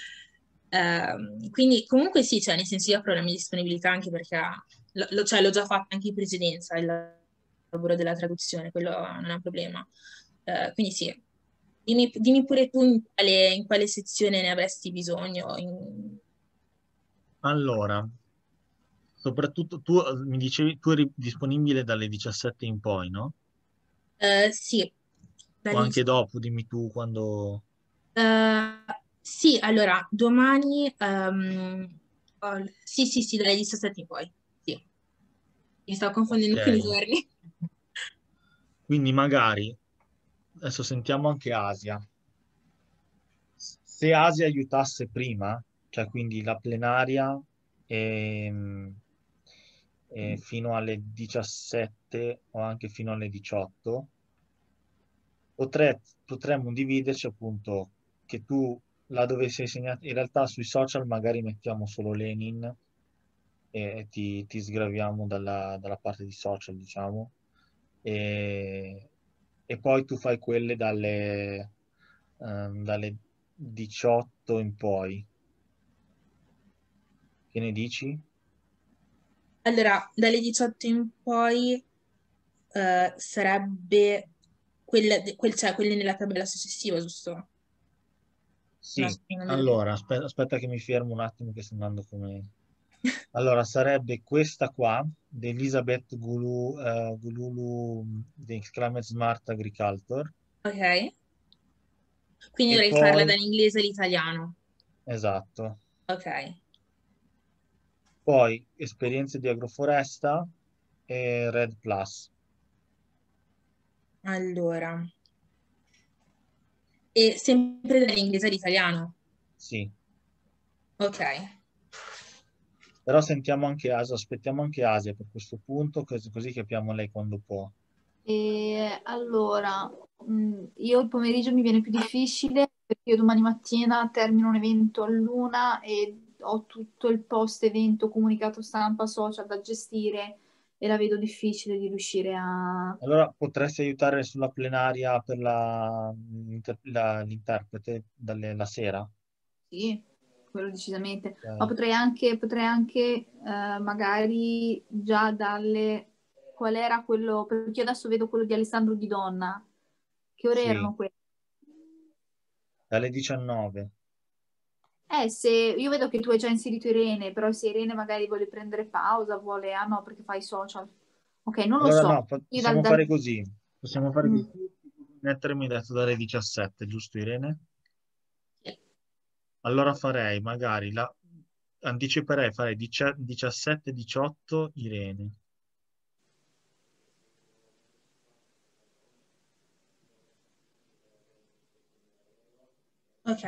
Quindi comunque sì, cioè nel senso io apro la mia disponibilità anche perché cioè, l'ho già fatta anche in precedenza, il lavoro della traduzione, quello non è un problema. Quindi sì, dimmi pure tu in quale sezione ne avresti bisogno. Allora, soprattutto tu mi dicevi, tu eri disponibile dalle 17 in poi, no? Sì. O anche dopo, dimmi tu quando... Sì, allora, domani... sì, dalle 17 in poi. Sì. Mi stavo confondendo con i giorni. Quindi magari, adesso sentiamo anche Asia. Se Asia aiutasse prima, cioè quindi la plenaria fino alle 17 o anche fino alle 18, potremmo dividerci appunto che tu là dove sei segnato, in realtà sui social magari mettiamo solo Lenin e ti sgraviamo dalla parte di social, diciamo, e poi tu fai quelle dalle 18 in poi. Che ne dici? Allora, dalle 18 in poi sarebbe cioè quelle nella tabella successiva, giusto? Sì, allora, aspetta che mi fermo un attimo che sto andando come... Allora, sarebbe questa qua, di Elizabeth Gululu, di Climate Smart Agriculture. Ok. Quindi E dovrei farla poi, dall'inglese all'italiano. esatto. Ok. Poi, esperienze di agroforesta e Red Plus. Allora. E sempre dall'inglese all'italiano. Sì. Ok. Però sentiamo anche Asia, aspettiamo anche Asia per questo punto, così capiamo lei quando può. E allora, io il pomeriggio mi viene più difficile perché io domani mattina termino un evento all'1 e ho tutto il post-evento comunicato stampa social da gestire e la vedo difficile di riuscire a... Allora potresti aiutare sulla plenaria per l'interprete la sera? Sì, quello decisamente. Ma Ok. potrei anche magari già dalle... Qual era quello? Perché io adesso vedo quello di Alessandro Di Donna. Che ore Sì, erano quelli? dalle 19. Se io vedo che tu hai già inserito Irene, però se Irene magari vuole prendere pausa, vuole... Ah no, perché fai social. Ok, non lo Allora so. no, Io possiamo fare così. Possiamo fare Mm. così. Mettermi dato dalle 17, giusto Irene? Sì. Allora farei magari anticiperei, farei 17-18 Irene. Ok.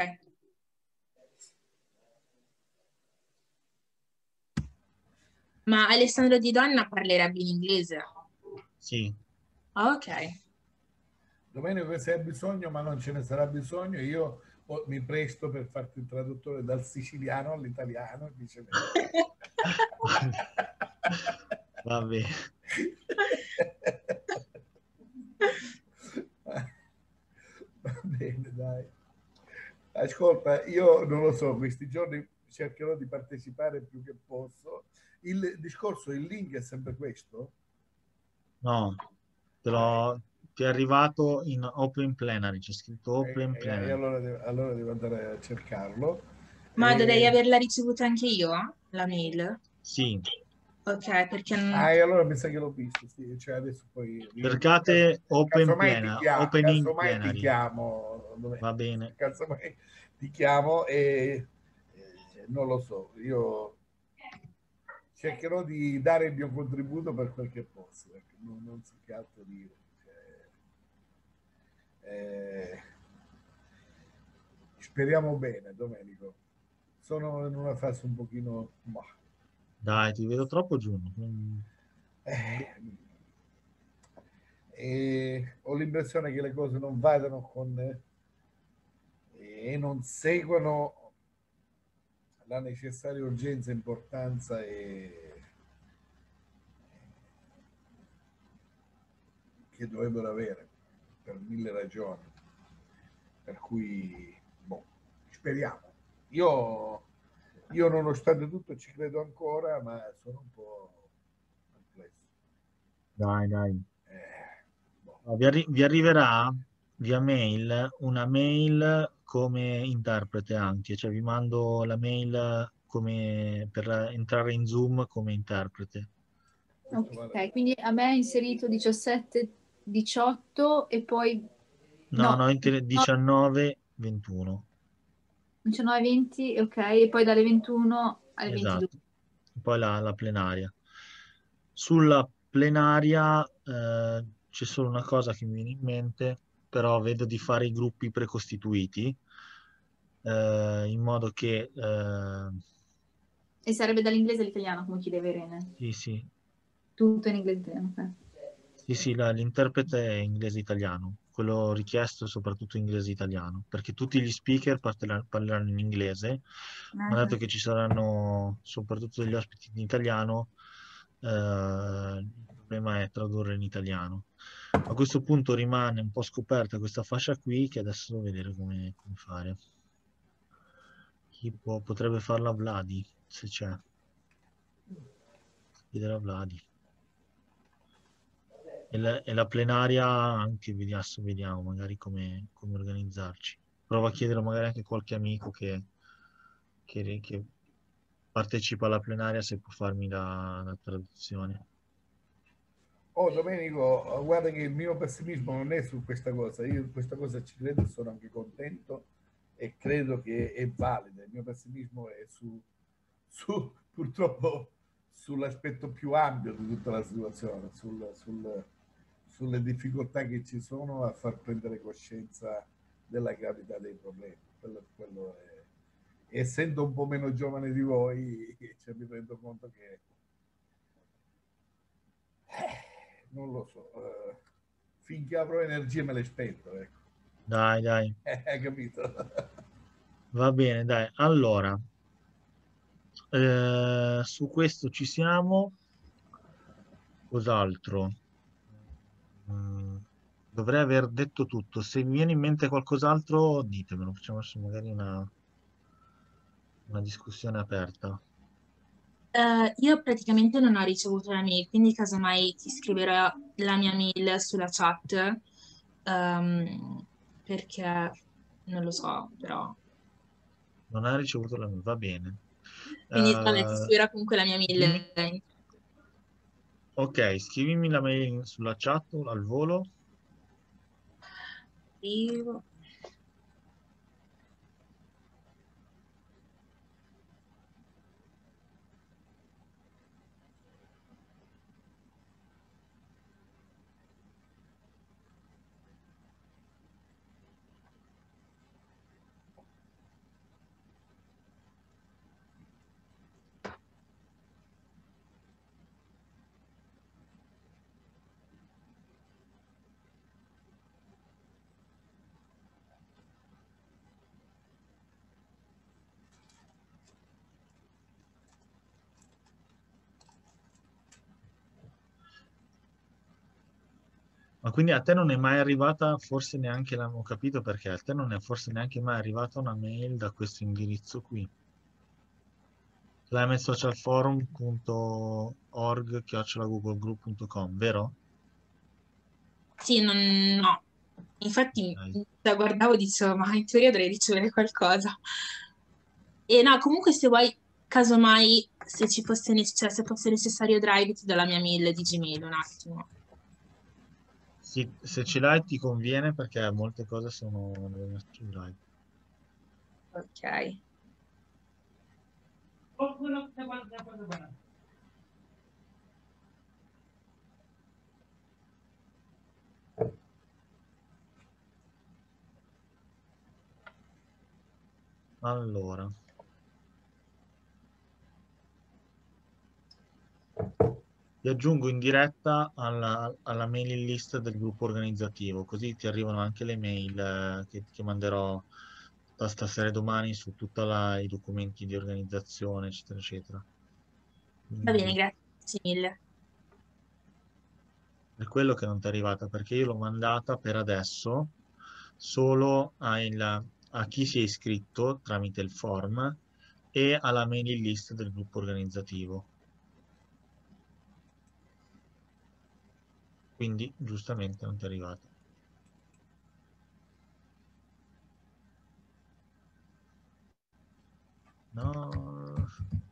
Ma Alessandro Di Donna parlerebbe in inglese? Sì. Ok. Domenico, se hai bisogno, ma non ce ne sarà bisogno, io mi presto per farti il traduttore dal siciliano all'italiano e viceversa. Va bene. Va bene, dai. Ascolta, io non lo so, questi giorni cercherò di partecipare più che posso. Il discorso, il link è sempre questo? No, ti è arrivato in Open Plenary, c'è scritto Open E Plenary. allora devo andare a cercarlo. Ma dovrei averla ricevuta anche io, la mail? Sì, Ok, perché... E allora mi sa che l'ho visto, sì, cioè adesso poi cercate Opening casomai ti Plenary. chiamo, Va bene. casomai ti chiamo e non lo so, io cercherò di dare il mio contributo per quel che posso, ecco, non so che altro dire. Speriamo bene, Domenico. Sono in una fase un pochino... Dai, ti vedo troppo giù. E ho l'impressione che le cose non vadano e non seguano la necessaria urgenza e importanza che dovrebbero avere per mille ragioni. Per cui, speriamo. Io nonostante tutto ci credo ancora, ma sono un po' perplesso. Dai. Vi arriverà via mail una mail come interprete anche, cioè vi mando la mail come per entrare in Zoom come interprete. Ok, quindi a me ha inserito 17, 18 e poi... No, 19, 19-21. 20, ok, e poi dalle 21 alle 22. Esatto. Poi la plenaria. Sulla plenaria c'è solo una cosa che mi viene in mente, però vedo di fare i gruppi precostituiti in modo che... E sarebbe dall'inglese all'italiano, come chiedeva Irene. sì. Tutto in inglese e italiano, ok. Sì, l'interprete è inglese-italiano, quello richiesto è soprattutto inglese-italiano, perché tutti gli speaker parleranno in inglese, ma dato che ci saranno soprattutto degli ospiti in italiano, il problema è tradurre in italiano. A questo punto rimane un po' scoperta questa fascia qui, che adesso devo vedere come fare. Chi potrebbe farla Vladi, se c'è. Chiedere a Vladi. E la plenaria anche vediamo magari come organizzarci. Prova a chiedere magari anche a qualche amico che partecipa alla plenaria se può farmi la traduzione. Oh Domenico, guarda che il mio pessimismo non è su questa cosa, io questa cosa ci credo e sono anche contento e credo che è valida. Il mio pessimismo è purtroppo sull'aspetto più ampio di tutta la situazione, sulle difficoltà che ci sono a far prendere coscienza della gravità dei problemi. Quello è, essendo un po' meno giovane di voi, cioè, mi rendo conto che non lo so, finché avrò energie me le spento, ecco. Dai, dai. Hai capito? Va bene, dai. Allora, su questo ci siamo. Cos'altro? Mm, dovrei aver detto tutto. Se mi viene in mente qualcos'altro, ditemelo. Facciamo adesso magari una discussione aperta. Io praticamente non ho ricevuto la mail, quindi casomai ti scriverò la mia mail sulla chat, perché non lo so, però. Non hai ricevuto la mail, va bene. Quindi vabbè, ti scriverò comunque la mia Dimmi. mail. Ok, scrivimi la mail sulla chat al volo. Scrivo. Ma quindi a te non è mai arrivata, forse neanche l'hanno capito perché a te non è forse neanche mai arrivata una mail da questo indirizzo qui. climatesocialforum.org@googlegroup.com, vero? Sì, no. Infatti, Ok. da guardavo e dicevo, ma in teoria dovrei ricevere qualcosa. E no, comunque se vuoi, casomai, se ci fosse, cioè, se fosse necessario Drive, ti do la mia mail di Gmail un attimo. Sì, se ce l'hai ti conviene perché molte cose sono nel su Drive. Ok. Allora, ti aggiungo in diretta alla mailing list del gruppo organizzativo, così ti arrivano anche le mail che manderò da stasera e domani su tutti i documenti di organizzazione, eccetera, eccetera. Va bene, Quindi grazie mille. per quello che non ti è arrivata, perché io l'ho mandata per adesso solo a chi si è iscritto tramite il form e alla mailing list del gruppo organizzativo. Quindi giustamente non ti è arrivata. No,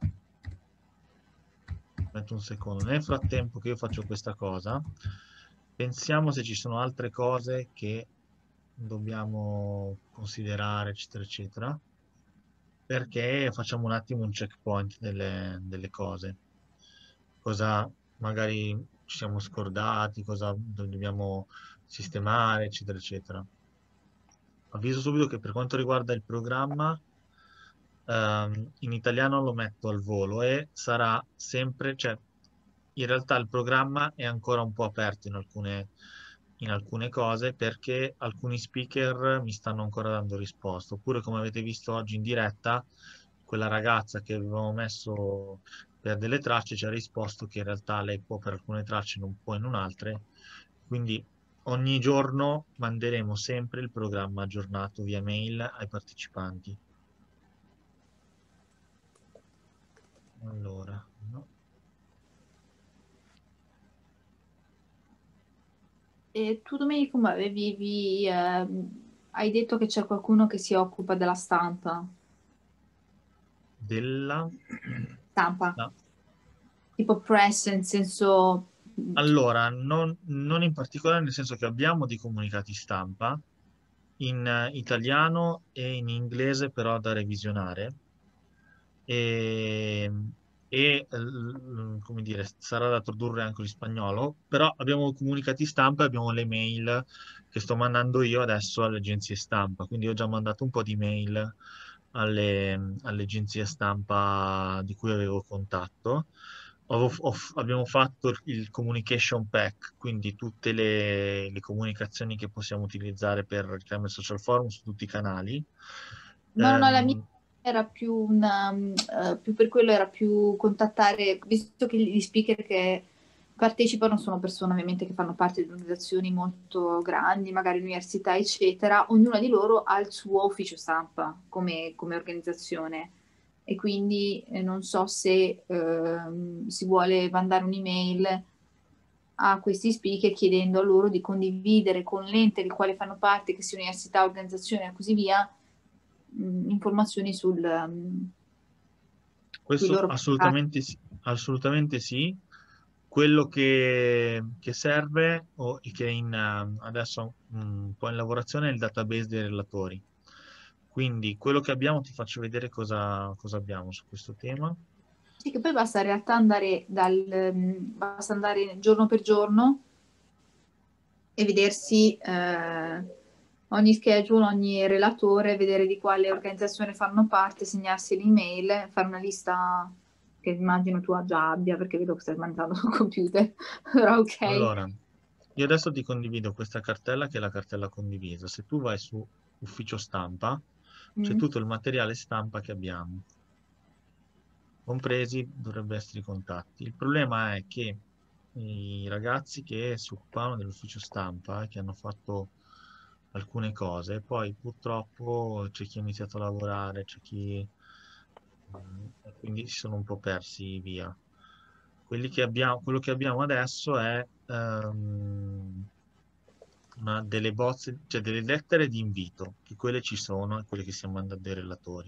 aspetta un secondo. Nel frattempo che io faccio questa cosa, pensiamo se ci sono altre cose che dobbiamo considerare, eccetera, eccetera, perché facciamo un attimo un checkpoint delle cose. Cosa magari ci siamo scordati, cosa dobbiamo sistemare, eccetera, eccetera. Avviso subito che per quanto riguarda il programma, in italiano lo metto al volo e sarà sempre, cioè in realtà il programma è ancora un po' aperto in alcune cose perché alcuni speaker mi stanno ancora dando risposta. Oppure come avete visto oggi in diretta, quella ragazza che avevamo messo per delle tracce ci ha risposto che in realtà lei può per alcune tracce, non può in un'altre. Quindi ogni giorno manderemo sempre il programma aggiornato via mail ai partecipanti. Allora, no. E tu Domenico, ma avevi hai detto che c'è qualcuno che si occupa della stampa. Della Stampa. no. Tipo press, nel senso... Allora, non in particolare, nel senso che abbiamo dei comunicati stampa in italiano e in inglese, però da revisionare. Come dire, sarà da tradurre anche in spagnolo, però abbiamo comunicati stampa e abbiamo le mail che sto mandando io adesso alle agenzie stampa, quindi ho già mandato un po' di mail alle agenzie stampa di cui avevo contatto. Abbiamo fatto il communication pack, quindi tutte le comunicazioni che possiamo utilizzare per il Camel Social Forum su tutti i canali. No, la mia era più più per quello, era più contattare, visto che gli speaker che partecipano sono persone ovviamente che fanno parte di organizzazioni molto grandi, magari università, eccetera, ognuna di loro ha il suo ufficio stampa come organizzazione e quindi non so se si vuole mandare un'email a questi speaker chiedendo a loro di condividere con l'ente del quale fanno parte, che sia università, organizzazione e così via, informazioni sui Questo loro assolutamente sì. Quello che serve e che è adesso un po' in lavorazione è il database dei relatori. Quindi quello che abbiamo, ti faccio vedere cosa abbiamo su questo tema. Sì, che poi basta in realtà andare basta andare giorno per giorno e vedersi ogni schedule, ogni relatore, vedere di quale organizzazione fanno parte, segnarsi l'email, fare una lista che immagino tu già abbia, perché vedo che stai mandando sul computer, però ok. Allora, io adesso ti condivido questa cartella che è la cartella condivisa. Se tu vai su ufficio stampa, c'è tutto il materiale stampa che abbiamo. Compresi dovrebbero essere i contatti. Il problema è che i ragazzi che si occupavano dell'ufficio stampa, che hanno fatto alcune cose, poi purtroppo c'è chi ha iniziato a lavorare, c'è chi quindi si sono un po' persi via. Quello che abbiamo adesso è delle bozze, cioè delle lettere di invito, che quelle ci sono e quelle che stiamo mandando ai relatori.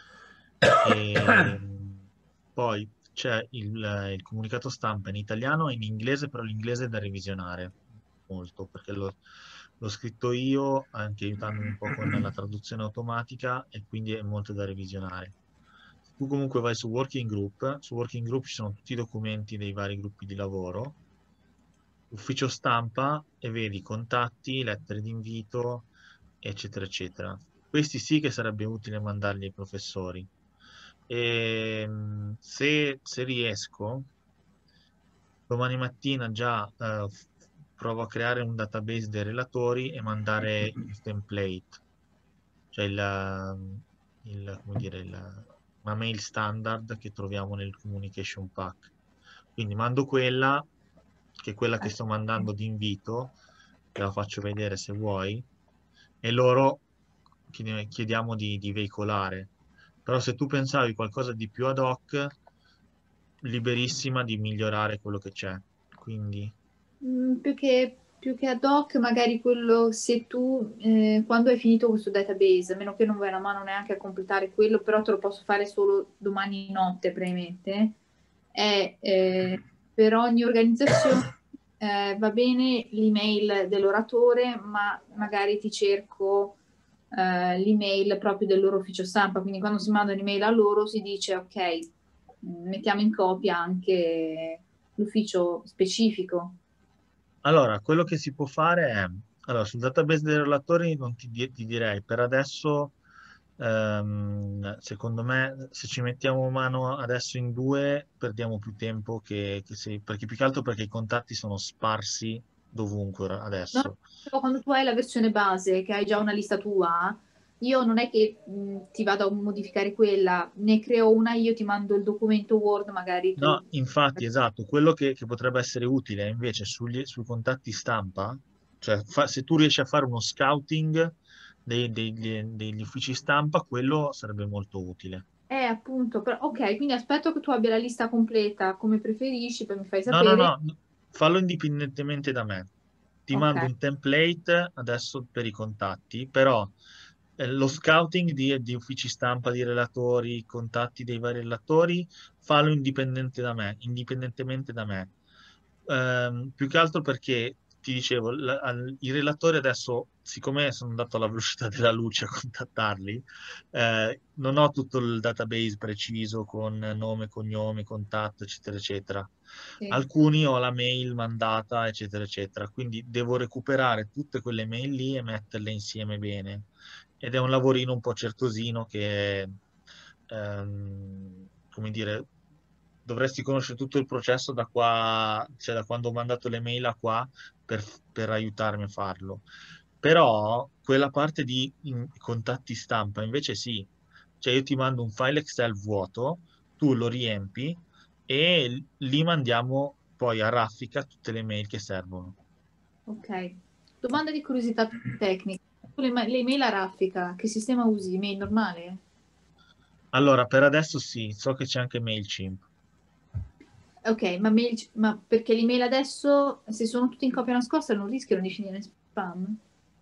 E poi c'è il comunicato stampa in italiano e in inglese, però l'inglese è da revisionare molto, perché l'ho scritto io, anche aiutandomi un po' con la traduzione automatica, e quindi è molto da revisionare. Tu comunque vai su Working Group ci sono tutti i documenti dei vari gruppi di lavoro, ufficio stampa, e vedi contatti, lettere di invito, eccetera, eccetera. Questi sì che sarebbe utile mandarli ai professori. E, se riesco, domani mattina già provo a creare un database dei relatori e mandare il template, cioè come dire, una mail standard che troviamo nel communication pack. Quindi mando quella, che è quella che sto mandando di invito, te la faccio vedere se vuoi, e loro chiediamo di veicolare. Però se tu pensavi qualcosa di più ad hoc, liberissima di migliorare quello che c'è. Quindi più che ad hoc, magari quello, se tu quando hai finito questo database, a meno che non vai la mano neanche a completare quello, però te lo posso fare solo domani notte probabilmente, è per ogni organizzazione va bene l'email dell'oratore, ma magari ti cerco l'email proprio del loro ufficio stampa, quindi quando si manda un'email a loro si dice ok, mettiamo in copia anche l'ufficio specifico. allora, quello che si può fare è, allora, sul database dei relatori non ti direi, per adesso, secondo me, se ci mettiamo mano adesso in due, perdiamo più tempo perché più che altro perché i contatti sono sparsi dovunque adesso. No, quando tu hai la versione base, che hai già una lista tua, io non è che ti vado a modificare quella, ne creo una io, ti mando il documento Word, magari tu... No, infatti, esatto, quello che potrebbe essere utile invece sui contatti stampa, cioè se tu riesci a fare uno scouting degli uffici stampa, quello sarebbe molto utile. Appunto, ok, quindi aspetto che tu abbia la lista completa come preferisci, poi mi fai No, sapere. fallo indipendentemente da me. Ti mando un template adesso per i contatti, però lo scouting di uffici stampa, di relatori, contatti dei vari relatori, fallo indipendentemente da me. Più che altro perché, ti dicevo, i relatori adesso, siccome sono andato alla velocità della luce a contattarli, non ho tutto il database preciso con nome, cognome, contatto, eccetera, eccetera. Sì. Alcuni ho la mail mandata, eccetera, eccetera. Quindi devo recuperare tutte quelle mail lì e metterle insieme bene. Ed è un lavorino un po' certosino che, come dire, dovresti conoscere tutto il processo da qua, cioè da quando ho mandato le mail a qua per aiutarmi a farlo. Però quella parte di contatti stampa invece sì, cioè io ti mando un file Excel vuoto, tu lo riempi e lì mandiamo poi a raffica tutte le mail che servono. Ok. Domanda di curiosità tecnica. Le email a raffica, che sistema usi? Email normale? Allora, per adesso sì, so che c'è anche MailChimp. Ok, ma perché l'email adesso, se sono tutti in copia nascosta, non rischiano di finire in spam?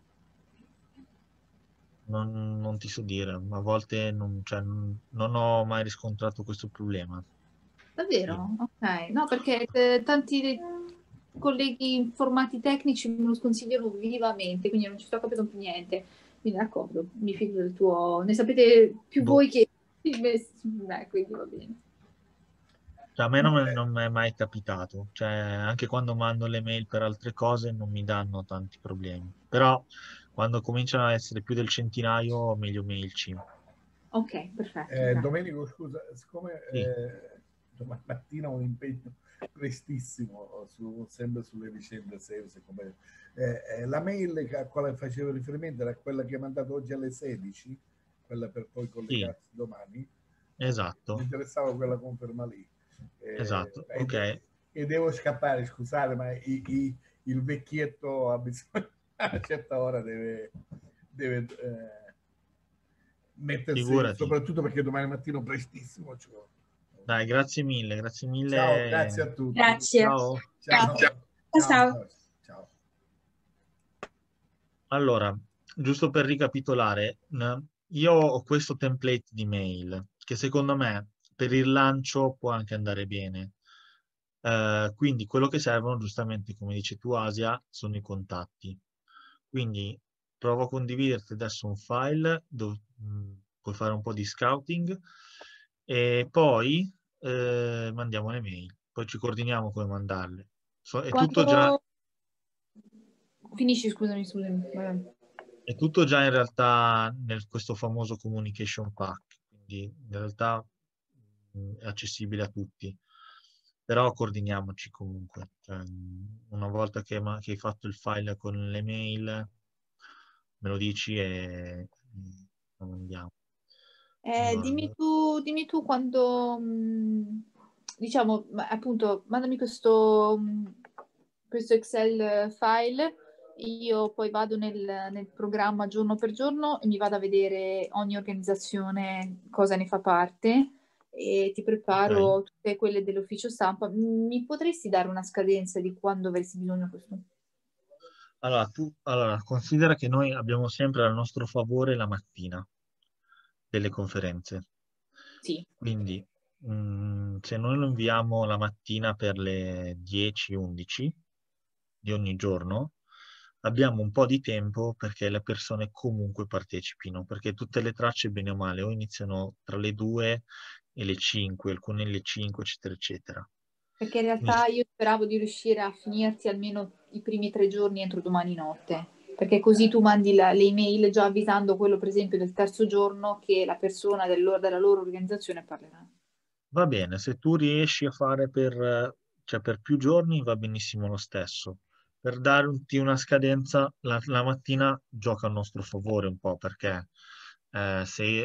Non ti so dire, a volte cioè, non ho mai riscontrato questo problema. Davvero? Ok. No, perché tanti dei colleghi informati tecnici me lo sconsigliano vivamente, quindi non ci sto capendo più niente. Quindi d'accordo, mi fido del tuo... Ne sapete più Boh. voi che me, quindi va bene. Cioè, a me non mi è mai capitato, cioè, anche quando mando le mail per altre cose non mi danno tanti problemi. Però quando cominciano a essere più del centinaio, meglio MailChimp. Ok, perfetto. grazie. Domenico, scusa, siccome Sì. domani mattina ho un impegno prestissimo sempre sulle vicende sales, la mail a quale facevo riferimento era quella che hai mandato oggi alle 16, quella per poi collegarsi domani. Esatto. Mi interessava quella conferma lì. Esatto, ok. E devo scappare, scusate, ma il vecchietto ha bisogno, a una certa ora deve mettersi, Figurati. soprattutto perché domani mattino prestissimo. Dai, grazie mille. Ciao, grazie a tutti. Grazie. Ciao. Ciao. Ciao. Ciao. Allora, giusto per ricapitolare, io ho questo template di mail che secondo me per il lancio può anche andare bene. Quindi quello che servono, giustamente come dici tu Asia, sono i contatti. Quindi provo a condividerti adesso un file dove puoi fare un po' di scouting e poi mandiamo le mail. Poi ci coordiniamo come mandarle. È tutto già... Finisci, scusami. Vabbè. È tutto già in realtà questo famoso communication pack, quindi in realtà è accessibile a tutti, però coordiniamoci comunque. Cioè, una volta che hai fatto il file con le mail, me lo dici e lo mandiamo. Allora, Dimmi tu quando, diciamo, appunto, mandami questo Excel file, io poi vado nel programma giorno per giorno e mi vado a vedere ogni organizzazione cosa ne fa parte e ti preparo ok. tutte quelle dell'ufficio stampa. Mi potresti dare una scadenza di quando avresti bisogno di questo? Allora, considera che noi abbiamo sempre a nostro favore la mattina delle conferenze. Sì. Quindi se noi lo inviamo la mattina per le 10-11 di ogni giorno, abbiamo un po' di tempo perché le persone comunque partecipino, perché tutte le tracce, bene o male, o iniziano tra le 2 e le 5, alcune le 5, eccetera, eccetera. Perché in realtà io speravo di riuscire a finirti almeno i primi 3 giorni entro domani notte, perché così tu mandi le email già avvisando quello, per esempio, del terzo giorno che la persona della loro organizzazione parlerà. Va bene, se tu riesci a fare per più giorni va benissimo lo stesso. Per darti una scadenza, la mattina gioca a nostro favore un po', perché se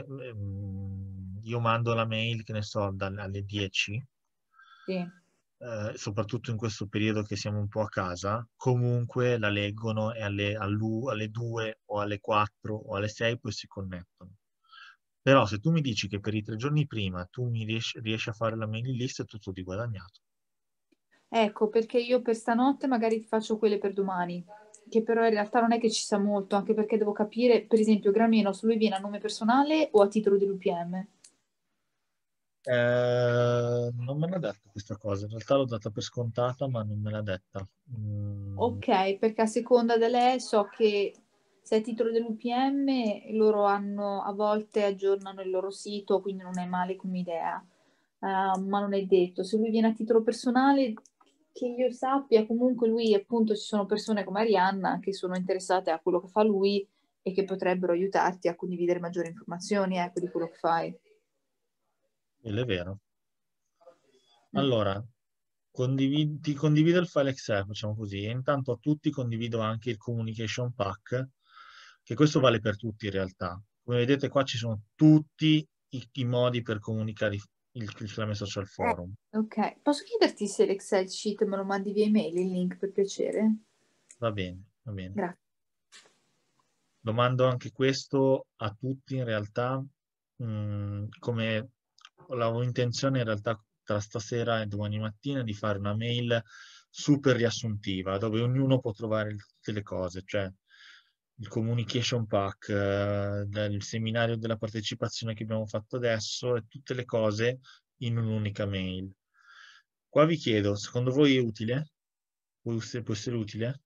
io mando la mail, che ne so, alle 10, Sì. soprattutto in questo periodo che siamo un po' a casa, comunque la leggono e alle 2 o alle 4 o alle 6 poi si connettono. Però se tu mi dici che per i 3 giorni prima tu mi riesci a fare la mailing list, è tutto di guadagnato. Ecco, perché io per stanotte magari ti faccio quelle per domani. che però in realtà non è che ci sia molto, anche perché devo capire, per esempio, Gramenos, lui viene a nome personale o a titolo dell'UPM? Non me l'ha detto questa cosa, in realtà l'ho data per scontata, ma non me l'ha detta. Ok, perché a seconda di lei so che se è titolo dell'UPM loro hanno, a volte aggiornano il loro sito, quindi non è male come idea. Ma non è detto. Se lui viene a titolo personale, che io sappia, comunque lui, appunto, ci sono persone come Arianna che sono interessate a quello che fa lui e che potrebbero aiutarti a condividere maggiori informazioni, ecco, di quello che fai. Quello è vero. Allora, ti condivido il file Excel, facciamo così, e intanto a tutti condivido anche il communication pack, che questo vale per tutti in realtà. Come vedete qua ci sono tutti i modi per comunicare il Climate Social Forum. Ok, posso chiederti se l'Excel sheet me lo mandi via email il link per piacere? Va bene, va bene. Grazie. Lo mando anche questo a tutti in realtà, come avevo intenzione in realtà tra stasera e domani mattina di fare una mail super riassuntiva dove ognuno può trovare tutte le cose, cioè il communication pack, del seminario della partecipazione che abbiamo fatto adesso e tutte le cose in un'unica mail. Qua vi chiedo, secondo voi è utile? Può essere utile?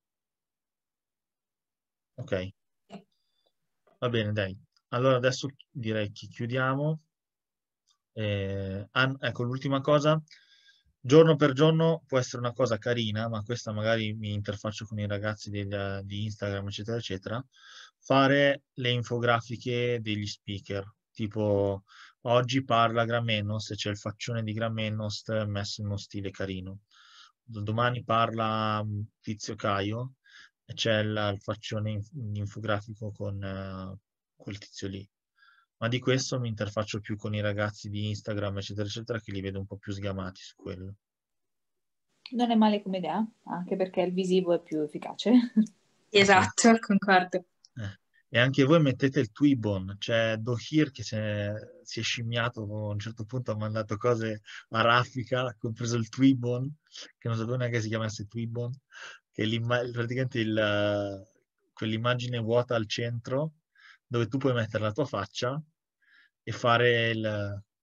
Ok. Va bene, dai. Allora adesso direi che chiudiamo. Ecco, l'ultima cosa. Giorno per giorno può essere una cosa carina, ma questa magari mi interfaccio con i ragazzi di Instagram, eccetera, eccetera. Fare le infografiche degli speaker. Tipo, oggi parla Gramenos e c'è il faccione di Gramenos messo in uno stile carino. Domani parla Tizio Caio e c'è il faccione infografico con quel tizio lì. Ma di questo mi interfaccio più con i ragazzi di Instagram, eccetera, eccetera, che li vedo un po' più sgamati su quello. Non è male come idea, anche perché il visivo è più efficace. Esatto, concordo. E anche voi mettete il Tweebon, c'è Dohir che si è scimmiato, a un certo punto ha mandato cose a raffica, compreso il Tweebon, che non sapevo neanche si chiamasse Tweebon, che è praticamente quell'immagine vuota al centro, dove tu puoi mettere la tua faccia e fare il...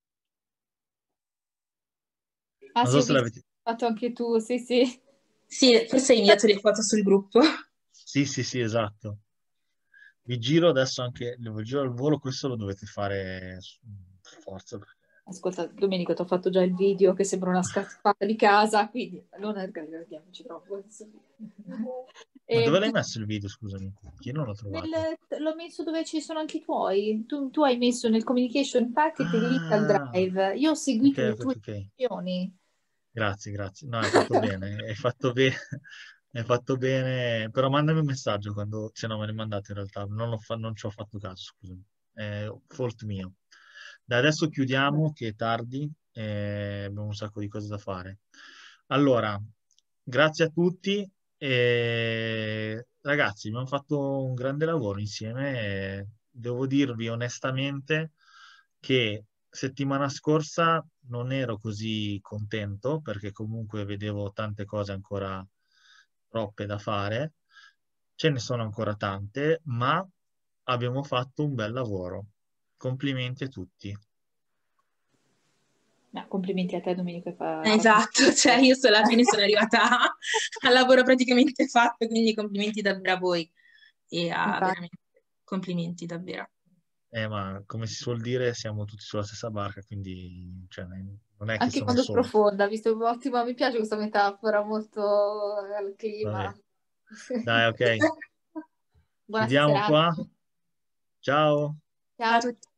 Ah Non sì, so ho se visto, l'avete... fatto anche tu, sì, sì. Sì, forse hai inviato le foto sul gruppo. Sì, sì, sì, esatto. Vi giro adesso anche, vi giro al volo, questo lo dovete fare per forza. Ascolta, Domenico, ti ho fatto già il video che sembra una scarpata di casa, quindi non arrabbiamoci troppo. Ma dove l'hai Tu messo il video, scusami? Io non l'ho trovato. l'ho messo dove ci sono anche i tuoi. Tu hai messo nel communication packet il link al drive. Io ho seguito le tue Ok. istruzioni. Grazie, grazie. No, hai fatto bene, hai fatto bene, hai fatto bene. Però mandami un messaggio quando, se no me ne mandate in realtà, non ci ho fatto caso, scusami. È fault mio. Da adesso chiudiamo che è tardi e abbiamo un sacco di cose da fare. Allora, grazie a tutti e ragazzi, abbiamo fatto un grande lavoro insieme e devo dirvi onestamente che settimana scorsa non ero così contento perché comunque vedevo tante cose ancora troppe da fare, ce ne sono ancora tante, ma abbiamo fatto un bel lavoro. Complimenti a tutti. No, complimenti a te, Domenico. Esatto, cioè io alla fine sono arrivata al lavoro praticamente fatto, quindi complimenti davvero a voi e veramente complimenti davvero. Ma come si suol dire, siamo tutti sulla stessa barca, quindi cioè, non è che Anche sono quando solo. sprofonda, visto ottimo, mi piace questa metafora molto al clima. Vabbè. Dai, ok. Buona Chiudiamo serata. qua. Ciao. Ciao a Ciao. tutti.